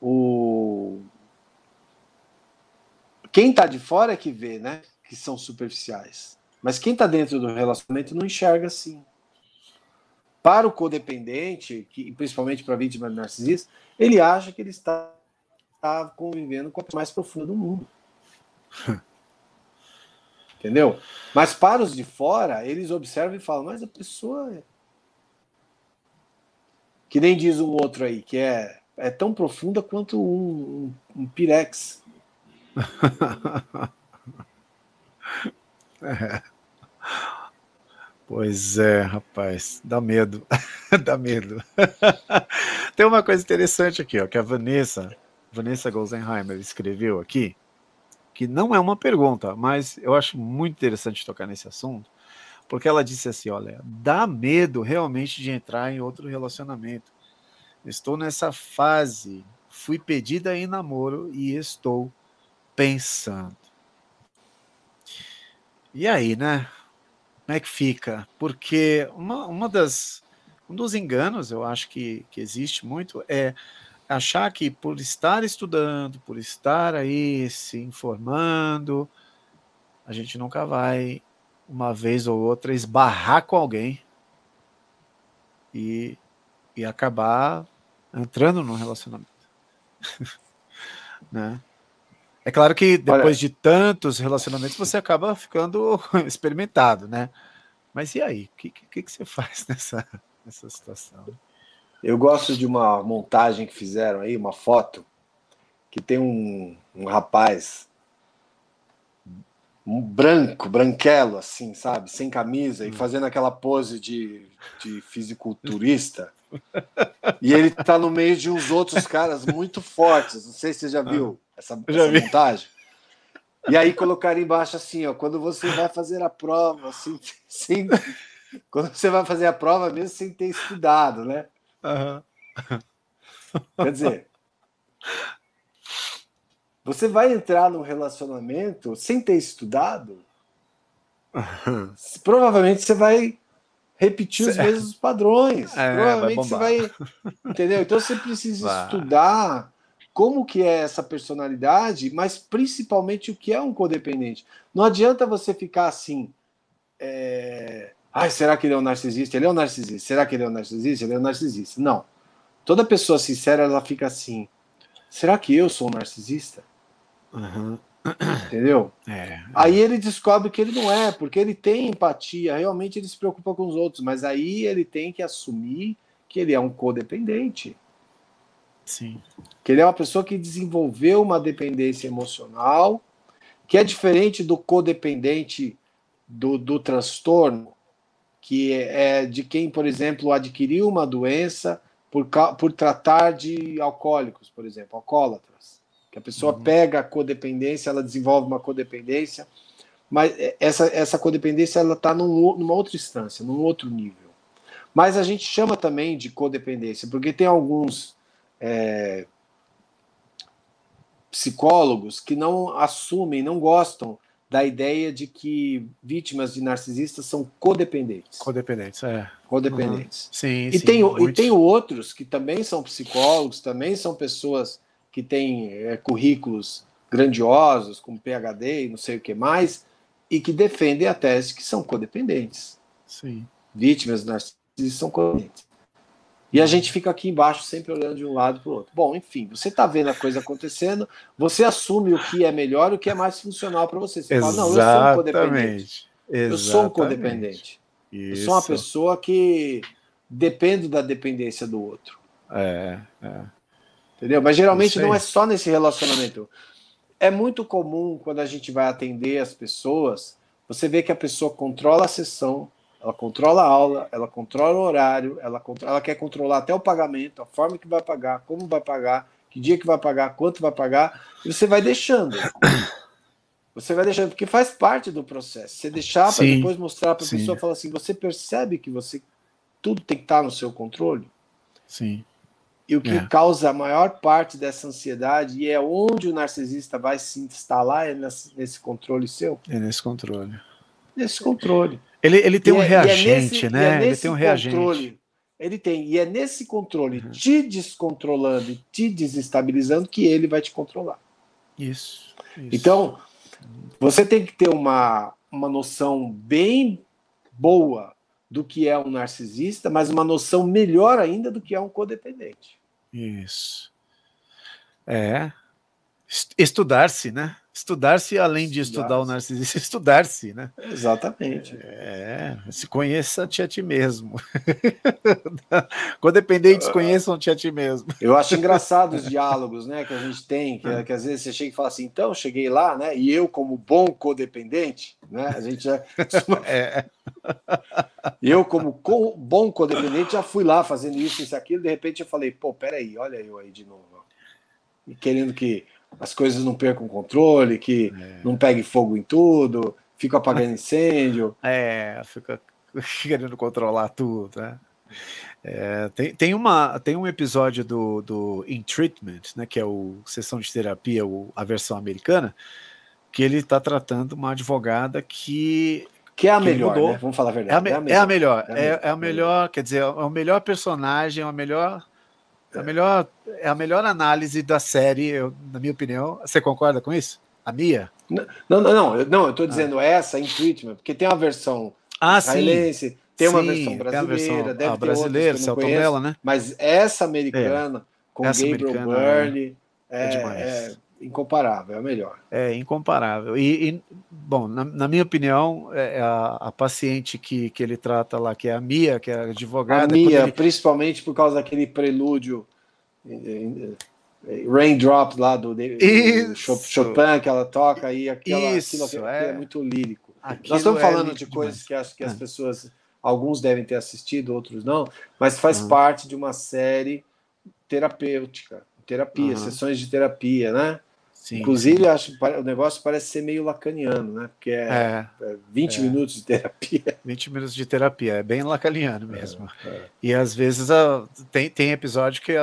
Speaker 2: quem está de fora é que vê, né? Que são superficiais. Mas quem está dentro do relacionamento não enxerga assim. Para o codependente, principalmente para a vítima narcisista, ele acha que ele está convivendo com a pessoa mais profunda do mundo. Entendeu? Mas para os de fora, eles observam e falam, mas a pessoa... Que nem diz um outro aí, que é tão profunda quanto um pirex.
Speaker 1: Pois é, rapaz, dá medo, dá medo. Tem uma coisa interessante aqui, ó, que a Vanessa Golzenheimer escreveu aqui, que não é uma pergunta, mas eu acho muito interessante tocar nesse assunto, porque ela disse assim, olha, dá medo realmente de entrar em outro relacionamento. Estou nessa fase, fui pedida em namoro e estou pensando. E aí, né? Como é que fica? Porque um dos enganos, eu acho que existe muito, é achar que por estar estudando, por estar aí se informando, a gente nunca vai, uma vez ou outra, esbarrar com alguém e acabar entrando num relacionamento. Né? É claro que depois de tantos relacionamentos você acaba ficando experimentado, né? Mas e aí? O que você faz nessa situação?
Speaker 2: Eu gosto de uma montagem que fizeram aí, uma foto, que tem um rapaz branquelo, assim, sabe? Sem camisa e fazendo aquela pose de fisiculturista. E ele tá no meio de uns outros caras muito fortes. Não sei se você já viu essa montagem. E aí colocaram embaixo assim, ó, quando você vai fazer a prova, assim, quando você vai fazer a prova mesmo sem ter estudado, né? Quer dizer, você vai entrar num relacionamento sem ter estudado, provavelmente você vai repetir os mesmos padrões. Provavelmente você vai... Entendeu? Então você precisa estudar como que é essa personalidade, mas principalmente o que é um codependente. Não adianta você ficar assim... será que ele é um narcisista? Ele é um narcisista. Será que ele é um narcisista? Ele é um narcisista. Não. Toda pessoa sincera, ela fica assim... Será que eu sou um narcisista? Entendeu? Aí ele descobre que ele não é, porque ele tem empatia, realmente ele se preocupa com os outros, mas aí ele tem que assumir que ele é um codependente.
Speaker 1: Sim.
Speaker 2: Que ele é uma pessoa que desenvolveu uma dependência emocional, que é diferente do codependente do transtorno, que é de quem, por exemplo, adquiriu uma doença por tratar de alcoólicos, por exemplo, alcoólatras. Que a pessoa pega a codependência, ela desenvolve uma codependência, mas essa codependência ela está numa outra instância, num outro nível. Mas a gente chama também de codependência, porque tem alguns psicólogos que não assumem, não gostam da ideia de que vítimas de narcisistas são codependentes. Codependentes.
Speaker 1: Sim,
Speaker 2: e tem outros que também são psicólogos, também são pessoas que têm currículos grandiosos, com PhD e não sei o que mais, e que defendem a tese que são codependentes.
Speaker 1: Sim.
Speaker 2: Vítimas narcisistas são codependentes. E a gente fica aqui embaixo sempre olhando de um lado para o outro. Bom, enfim, você está vendo a coisa acontecendo, você assume o que é melhor e o que é mais funcional para você. Você fala, não, eu sou um codependente. Eu sou um codependente. Eu sou uma pessoa que dependo da dependência do outro. Entendeu? Mas geralmente não é só nesse relacionamento. É muito comum quando a gente vai atender as pessoas, você vê que a pessoa controla a sessão, ela controla a aula, ela controla o horário, ela quer controlar até o pagamento, a forma que vai pagar, como vai pagar, que dia que vai pagar, quanto vai pagar, e você vai deixando. Você vai deixando, porque faz parte do processo. Você deixar para depois mostrar para a pessoa e falar assim, você percebe que tudo tem que estar no seu controle?
Speaker 1: Sim.
Speaker 2: E o que causa a maior parte dessa ansiedade, e é onde o narcisista vai se instalar, é nesse controle seu?
Speaker 1: É nesse controle.
Speaker 2: Nesse controle.
Speaker 1: Ele tem um reagente, né?
Speaker 2: Ele tem um reagente. Ele tem. E é nesse controle, te descontrolando e te desestabilizando, que ele vai te controlar.
Speaker 1: Isso.
Speaker 2: Então, você tem que ter uma noção bem boa do que é um narcisista, mas uma noção melhor ainda do que é um codependente.
Speaker 1: Isso. Estudar-se, né? Estudar-se, além de estudar o narcisista, estudar-se, né?
Speaker 2: Exatamente.
Speaker 1: Se conheça-te a ti mesmo. Codependentes, conheçam-te a ti mesmo.
Speaker 2: Eu acho engraçado os diálogos, né, que a gente tem, que às vezes você chega e fala assim, então, cheguei lá, né, e eu como bom codependente, né, a gente já... Eu como bom codependente já fui lá fazendo isso e aquilo, de repente eu falei, pô, peraí, olha eu aí de novo. E querendo que as coisas não percam controle, que não pegue fogo em tudo, fica apagando incêndio.
Speaker 1: Fica querendo controlar tudo, né? Tem um episódio do In Treatment, né, que é o Sessão de Terapia, a versão americana, que ele está tratando uma advogada que
Speaker 2: é a melhor, né? Vamos falar a verdade.
Speaker 1: É a melhor, quer dizer, é o melhor personagem, é a melhor análise da série, na minha opinião. Você concorda com isso? A Mia?
Speaker 2: Não, eu estou dizendo essa In Treatment, porque tem uma versão israelense, tem uma versão brasileira, deve ter
Speaker 1: brasileira,
Speaker 2: outras que eu não conheço,
Speaker 1: né?
Speaker 2: Mas essa americana, com Gabriel Byrne, é incomparável, é a melhor.
Speaker 1: É incomparável. Bom, na minha opinião, a paciente que ele trata lá, que é a Mia, que é a advogada...
Speaker 2: A Mia, principalmente por causa daquele prelúdio Raindrops lá do Chopin que ela toca, e aquilo é muito lírico. Nós estamos falando de coisas que acho que as pessoas, alguns devem ter assistido, outros não, mas faz parte de uma série terapêutica, sessões de terapia, né? Sim, inclusive, acho que o negócio parece ser meio lacaniano, né? Porque 20 minutos de terapia.
Speaker 1: 20 minutos de terapia, é bem lacaniano mesmo. E às vezes tem episódio que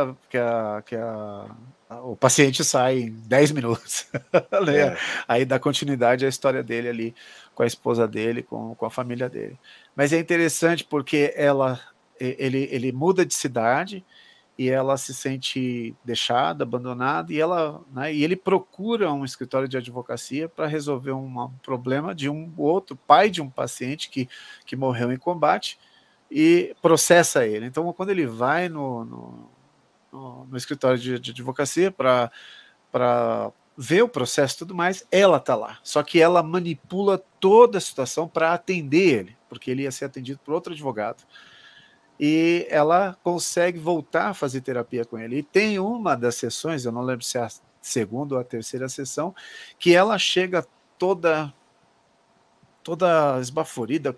Speaker 1: o paciente sai em 10 minutos. Né? Aí dá continuidade à história dele ali, com a esposa dele, com a família dele. Mas é interessante porque ele muda de cidade, e ela se sente deixada, abandonada, e ele procura um escritório de advocacia para resolver um problema de um outro pai de um paciente que morreu em combate, e processa ele. Então, quando ele vai no escritório de advocacia para ver o processo e tudo mais, ela está lá. Só que ela manipula toda a situação para atender ele, porque ele ia ser atendido por outro advogado. E ela consegue voltar a fazer terapia com ele. E tem uma das sessões, eu não lembro se é a segunda ou a terceira sessão, que ela chega toda esbaforida,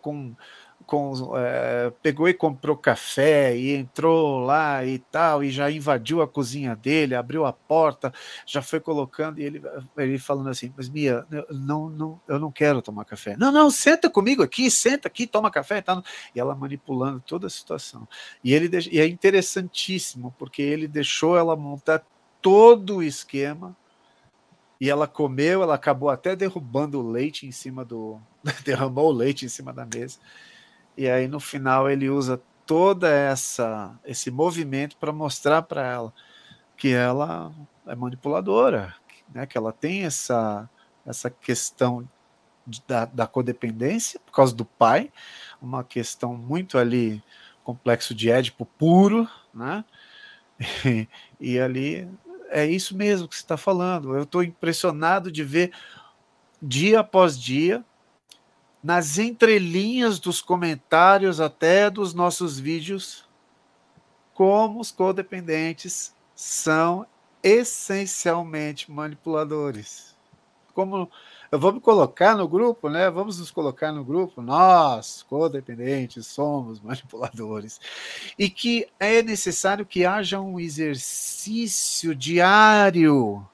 Speaker 1: pegou e comprou café e entrou lá e tal, e já invadiu a cozinha dele, abriu a porta, já foi colocando, e ele falando assim, mas Mia, eu não quero tomar café. Não, senta comigo aqui, senta aqui, toma café e tal. E ela manipulando toda a situação. E é interessantíssimo, porque ele deixou ela montar todo o esquema, e ela comeu, ela acabou até derrubando o leite em cima derramou o leite em cima da mesa. E aí, no final, ele usa todo esse movimento para mostrar para ela que ela é manipuladora, né? Que ela tem essa questão da codependência por causa do pai, uma questão muito ali, complexo de Édipo puro, né? E ali é isso mesmo que você está falando. Eu estou impressionado de ver, dia após dia, nas entrelinhas dos comentários até dos nossos vídeos, como os codependentes são essencialmente manipuladores. Como eu vou me colocar no grupo, né? Vamos nos colocar no grupo. Nós, codependentes, somos manipuladores. E que é necessário que haja um exercício diário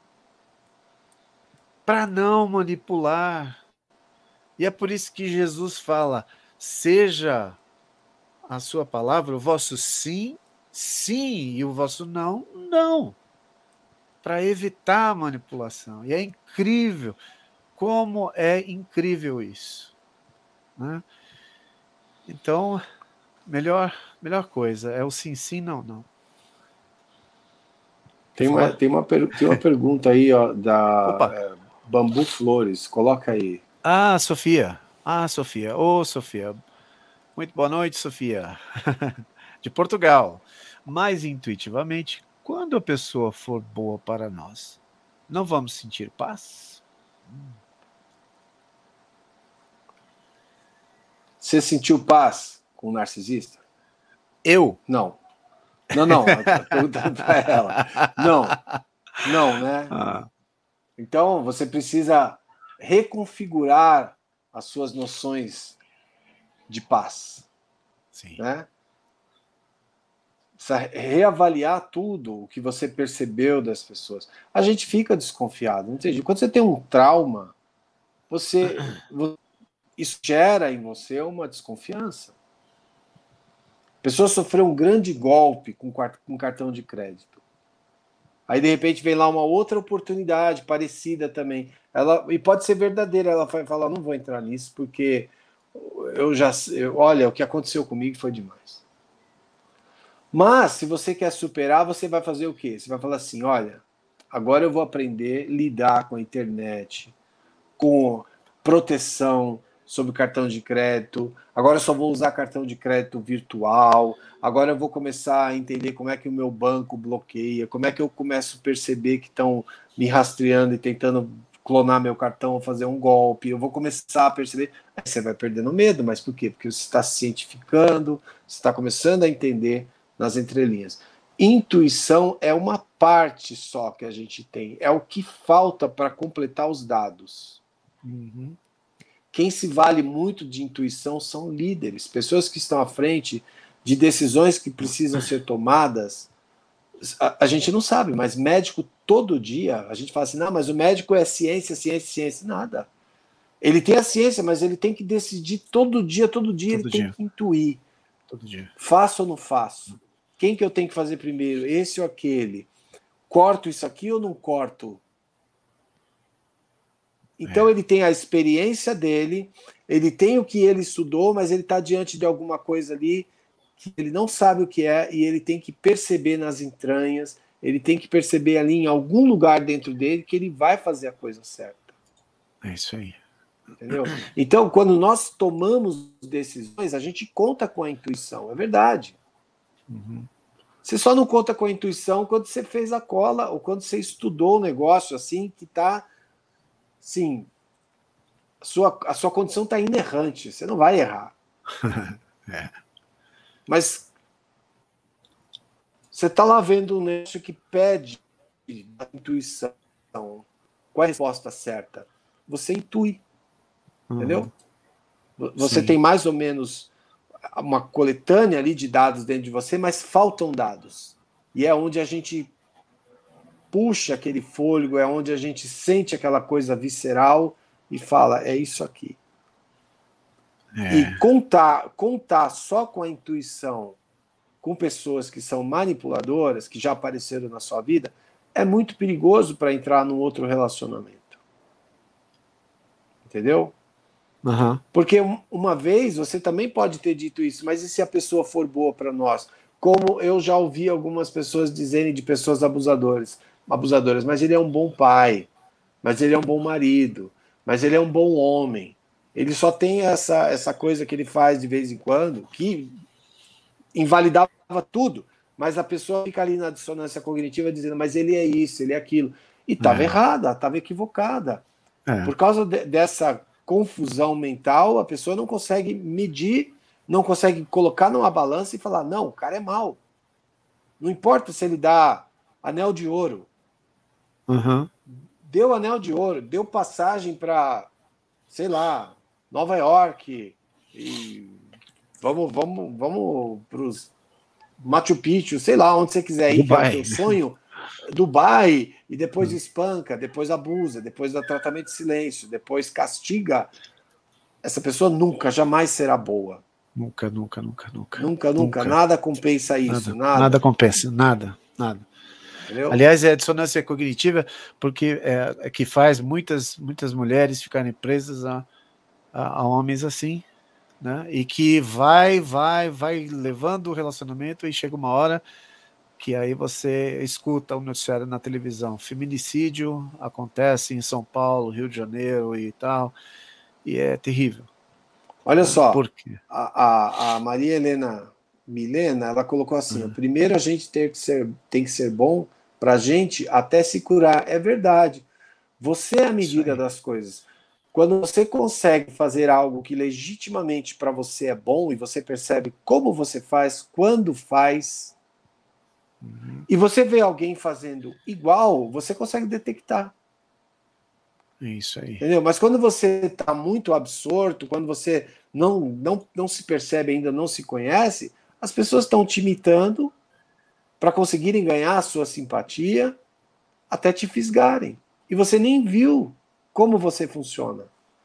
Speaker 1: para não manipular. E é por isso que Jesus fala, seja a sua palavra, o vosso sim, sim, e o vosso não, não. Para evitar a manipulação. E é incrível, como é incrível isso. Né? Então, melhor coisa é o sim, sim, não, não.
Speaker 2: Tem uma pergunta aí, ó, da Bambu Flores, coloca aí.
Speaker 1: Sofia. Sofia. Sofia. Muito boa noite, Sofia. De Portugal. Mais intuitivamente, quando a pessoa for boa para nós, não vamos sentir paz?
Speaker 2: Você sentiu paz com o narcisista?
Speaker 1: Eu?
Speaker 2: Não. Não. Perguntando para ela. Não, né? Então, você precisa reconfigurar as suas noções de paz.
Speaker 1: Sim.
Speaker 2: Né? Precisa reavaliar tudo o que você percebeu das pessoas. A gente fica desconfiado, entende? Quando você tem um trauma, isso gera em você uma desconfiança. A pessoa sofreu um grande golpe com cartão de crédito. Aí, de repente, vem lá uma outra oportunidade parecida também. E pode ser verdadeira. Ela vai falar, não vou entrar nisso, porque olha, o que aconteceu comigo foi demais. Mas, se você quer superar, você vai fazer o quê? Você vai falar assim, olha, agora eu vou aprender a lidar com a internet, com proteção sobre cartão de crédito, agora eu só vou usar cartão de crédito virtual, agora eu vou começar a entender como é que o meu banco bloqueia, como é que eu começo a perceber que estão me rastreando e tentando clonar meu cartão ou fazer um golpe, eu vou começar a perceber, aí você vai perdendo medo, mas por quê? Porque você está se cientificando, você está começando a entender nas entrelinhas. Intuição é uma parte só que a gente tem, é o que falta para completar os dados.
Speaker 1: Uhum.
Speaker 2: Quem se vale muito de intuição são líderes, pessoas que estão à frente de decisões que precisam ser tomadas. A gente não sabe, mas médico todo dia, a gente fala assim, não, mas o médico é ciência, ciência, ciência. Nada. Ele tem a ciência, mas ele tem que decidir todo dia ele tem que intuir.
Speaker 1: Todo dia.
Speaker 2: Faço ou não faço? Quem que eu tenho que fazer primeiro? Esse ou aquele? Corto isso aqui ou não corto? Então ele tem a experiência dele, ele tem o que ele estudou, mas ele está diante de alguma coisa ali que ele não sabe o que é e ele tem que perceber nas entranhas, ele tem que perceber ali em algum lugar dentro dele que ele vai fazer a coisa certa.
Speaker 1: É isso aí.
Speaker 2: Entendeu? Então, quando nós tomamos decisões, a gente conta com a intuição, é verdade.
Speaker 1: Uhum.
Speaker 2: Você só não conta com a intuição quando você fez a cola ou quando você estudou o negócio assim que está, sim, a sua condição está inerrante, você não vai errar. Mas você está lá vendo um negócio que pede a intuição. Qual é a resposta certa? Você intui. Entendeu? Você tem mais ou menos uma coletânea ali de dados dentro de você, mas faltam dados. E é onde a gente puxa aquele fôlego, é onde a gente sente aquela coisa visceral e fala, é isso aqui. E contar só com a intuição com pessoas que são manipuladoras, que já apareceram na sua vida, é muito perigoso para entrar num outro relacionamento. Entendeu?
Speaker 1: Uhum.
Speaker 2: Porque uma vez você também pode ter dito isso, mas e se a pessoa for boa para nós? Como eu já ouvi algumas pessoas dizerem de pessoas abusadoras, mas ele é um bom pai, mas ele é um bom marido, mas ele é um bom homem. Ele só tem essa coisa que ele faz de vez em quando, que invalidava tudo, mas a pessoa fica ali na dissonância cognitiva dizendo, mas ele é isso, ele é aquilo. E estava errada, estava equivocada. Por causa dessa confusão mental, a pessoa não consegue medir, não consegue colocar numa balança e falar, não, o cara é mau. Não importa se ele dá anel de ouro.
Speaker 1: Uhum.
Speaker 2: Deu anel de ouro, deu passagem para, sei lá, Nova York, e vamos para os Machu Picchu, sei lá, onde você quiser ir,
Speaker 1: Dubai.
Speaker 2: que é o teu sonho, Dubai, e depois espanca, depois abusa, depois dá tratamento de silêncio, depois castiga, essa pessoa nunca, jamais será boa.
Speaker 1: Nunca.
Speaker 2: Nunca. Nada compensa isso,
Speaker 1: nada compensa, nada.
Speaker 2: Entendeu?
Speaker 1: Aliás, é a dissonância cognitiva porque é que faz muitas mulheres ficarem presas a homens assim, né? E que vai levando o relacionamento e chega uma hora que aí você escuta o noticiário na televisão, feminicídio acontece em São Paulo, Rio de Janeiro e tal, e é terrível.
Speaker 2: Olha só,
Speaker 1: Por quê?
Speaker 2: a Maria Helena Milena, ela colocou assim: primeiro a gente tem que ser bom para a gente até se curar. É verdade. Você é a
Speaker 1: Isso
Speaker 2: medida
Speaker 1: aí.
Speaker 2: das coisas. Quando você consegue fazer algo que legitimamente para você é bom e você percebe como você faz, quando faz, e você vê alguém fazendo igual, você consegue detectar.
Speaker 1: Isso aí.
Speaker 2: Entendeu? Mas quando você está muito absorto, quando você não se percebe ainda, não se conhece, as pessoas estão te imitando para conseguirem ganhar a sua simpatia até te fisgarem. E você nem viu como você funciona.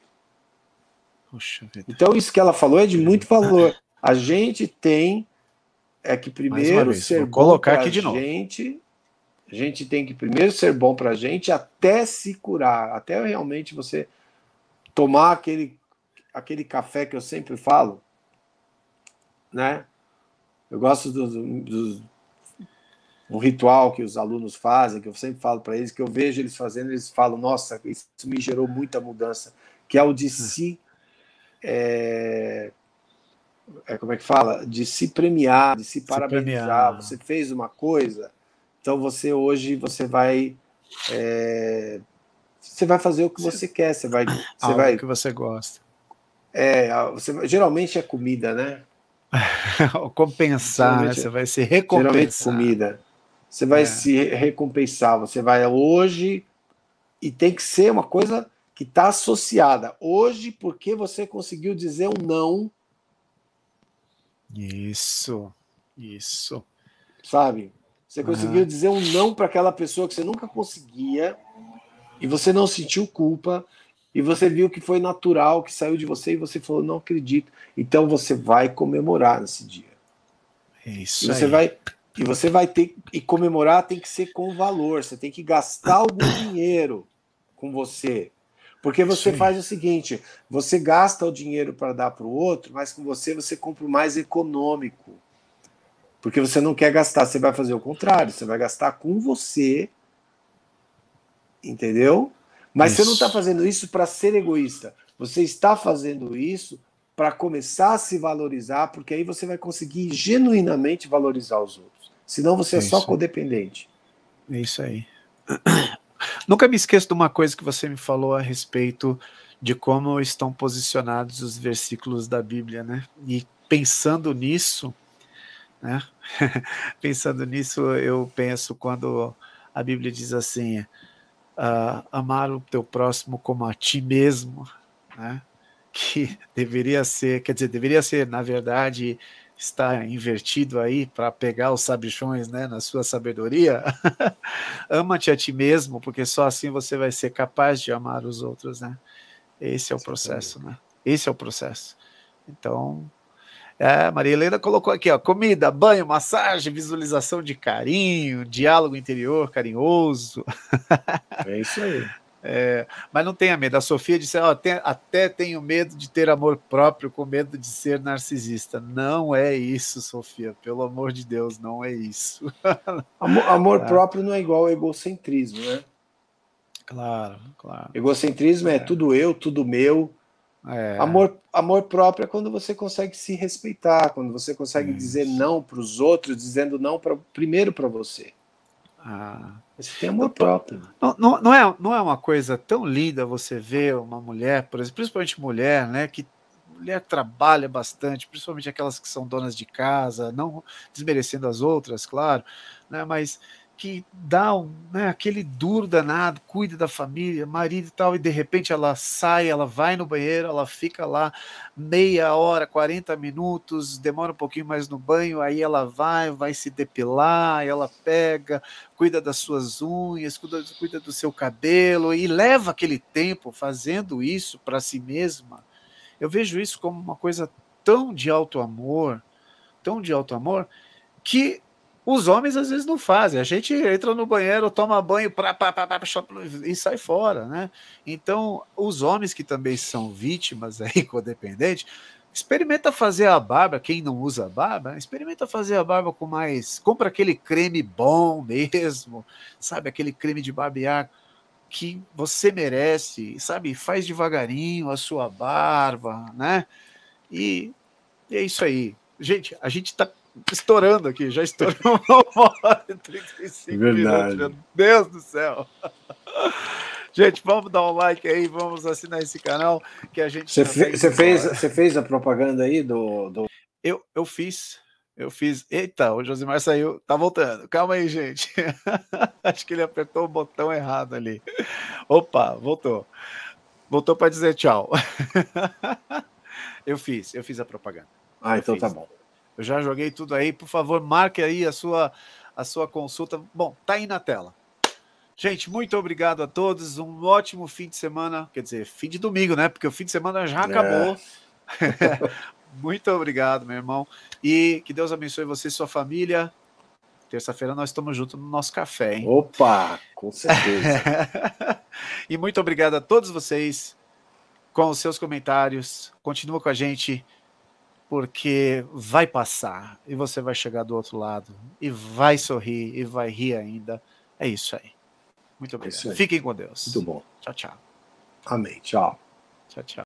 Speaker 1: Puxa vida.
Speaker 2: Então, isso que ela falou é de muito valor. A gente tem que
Speaker 1: Mais uma
Speaker 2: primeiro
Speaker 1: vez,
Speaker 2: ser
Speaker 1: vou
Speaker 2: bom
Speaker 1: colocar
Speaker 2: para
Speaker 1: aqui de novo.
Speaker 2: a gente tem que primeiro ser bom para a gente até se curar, até realmente você tomar aquele café que eu sempre falo, né? Eu gosto um ritual que os alunos fazem, que eu sempre falo para eles, que eu vejo eles fazendo, eles falam, nossa, isso me gerou muita mudança, que é o de se como é que fala? De se premiar, de se
Speaker 1: Se
Speaker 2: parabenizar.
Speaker 1: premiar.
Speaker 2: Você fez uma coisa, então você hoje você vai fazer o que você quer.
Speaker 1: Algo que você gosta.
Speaker 2: Geralmente é comida, né?
Speaker 1: Compensar, né? Você vai se
Speaker 2: Geralmente é
Speaker 1: recompensar.
Speaker 2: comida. Você vai
Speaker 1: É,
Speaker 2: se recompensar. Você vai hoje e tem que ser uma coisa que está associada. Hoje, porque você conseguiu dizer um não,
Speaker 1: isso. Isso.
Speaker 2: sabe? Você conseguiu
Speaker 1: Aham.
Speaker 2: dizer um não para aquela pessoa que você nunca conseguia e você não sentiu culpa e você viu que foi natural, que saiu de você e você falou, não acredito. Então você vai comemorar nesse dia. E
Speaker 1: Isso
Speaker 2: você
Speaker 1: aí.
Speaker 2: vai você vai ter e comemorar tem que ser com valor, você tem que gastar algum dinheiro com você. Porque
Speaker 1: Isso
Speaker 2: você
Speaker 1: aí.
Speaker 2: faz o seguinte, você gasta o dinheiro para dar para o outro, mas com você compra o mais econômico. Porque você não quer gastar, você vai fazer o contrário, você vai gastar com você, entendeu? Mas você não está
Speaker 1: Isso.
Speaker 2: fazendo isso para ser egoísta. Você está fazendo isso para começar a se valorizar, porque aí você vai conseguir genuinamente valorizar os outros. Senão você é
Speaker 1: É
Speaker 2: só
Speaker 1: isso.
Speaker 2: codependente.
Speaker 1: É isso aí. Nunca me esqueço de uma coisa que você me falou a respeito de como estão posicionados os versículos da Bíblia, né? E pensando nisso, né? Pensando nisso, eu penso quando a Bíblia diz assim: amar o teu próximo como a ti mesmo, né? Que deveria ser, quer dizer, deveria ser, na verdade, está invertido aí para pegar os sabichões, né, na sua sabedoria. Ama-te a ti mesmo, porque só assim você vai ser capaz de amar os outros, né? Esse é o processo,
Speaker 2: Exatamente.
Speaker 1: né? Esse é o processo. Então, Maria Helena colocou aqui, ó, comida, banho, massagem, visualização de carinho, diálogo interior carinhoso.
Speaker 2: É isso aí.
Speaker 1: Mas não tenha medo. A Sofia disse, ó, até tenho medo de ter amor próprio, com medo de ser narcisista. Não é isso, Sofia. Pelo amor de Deus, não é isso.
Speaker 2: Amor
Speaker 1: Tá?
Speaker 2: próprio não é igual ao egocentrismo, né?
Speaker 1: Claro, claro.
Speaker 2: Egocentrismo é tudo eu, tudo meu.
Speaker 1: É,
Speaker 2: Amor próprio é quando você consegue se respeitar, quando você consegue dizer
Speaker 1: isso.
Speaker 2: não para os outros, dizendo não primeiro para você.
Speaker 1: Ah.
Speaker 2: Você tem amor próprio.
Speaker 1: Não é uma coisa tão linda você ver uma mulher, por exemplo, principalmente mulher, né, que mulher trabalha bastante, principalmente aquelas que são donas de casa, não desmerecendo as outras, claro, né, mas que dá né, aquele duro danado, cuida da família, marido e tal, e de repente ela sai, ela vai no banheiro, ela fica lá meia hora, 40 minutos, demora um pouquinho mais no banho, aí ela vai se depilar, ela pega, cuida das suas unhas, cuida do seu cabelo, e leva aquele tempo fazendo isso para si mesma. Eu vejo isso como uma coisa tão de alto amor, que os homens às vezes não fazem. A gente entra no banheiro, toma banho e sai fora, né? Então, os homens que também são vítimas aí, codependentes, experimenta fazer a barba, quem não usa barba, experimenta fazer a barba com mais, compra aquele creme bom mesmo, sabe, aquele creme de barbear que você merece, sabe, faz devagarinho a sua barba, né? E é isso aí. Gente, a gente tá estourando aqui, já estourou 1h35 minutos, meu Deus do céu. Gente, vamos dar um like aí, vamos assinar esse canal que a gente
Speaker 2: Você fez a propaganda aí do...
Speaker 1: Eu fiz. Eita, o Josimar saiu, tá voltando. Calma aí, gente. Acho que ele apertou o botão errado ali. Opa, voltou. Voltou para dizer tchau. Eu fiz a propaganda.
Speaker 2: Então tá bom.
Speaker 1: Eu já joguei tudo aí. Por favor, marque aí a sua consulta. Bom, tá aí na tela. Gente, muito obrigado a todos. Um ótimo fim de semana. Quer dizer, fim de domingo, né? Porque o fim de semana já acabou. Muito obrigado, meu irmão. E que Deus abençoe você e sua família. Terça-feira nós estamos juntos no nosso café, hein?
Speaker 2: Opa, com certeza.
Speaker 1: E muito obrigado a todos vocês com os seus comentários. Continua com a gente, porque vai passar e você vai chegar do outro lado e vai sorrir e vai rir ainda. É isso aí. Muito obrigado. Fiquem com Deus.
Speaker 2: Muito bom.
Speaker 1: Tchau, tchau.
Speaker 2: Amém. Tchau.
Speaker 1: Tchau, tchau.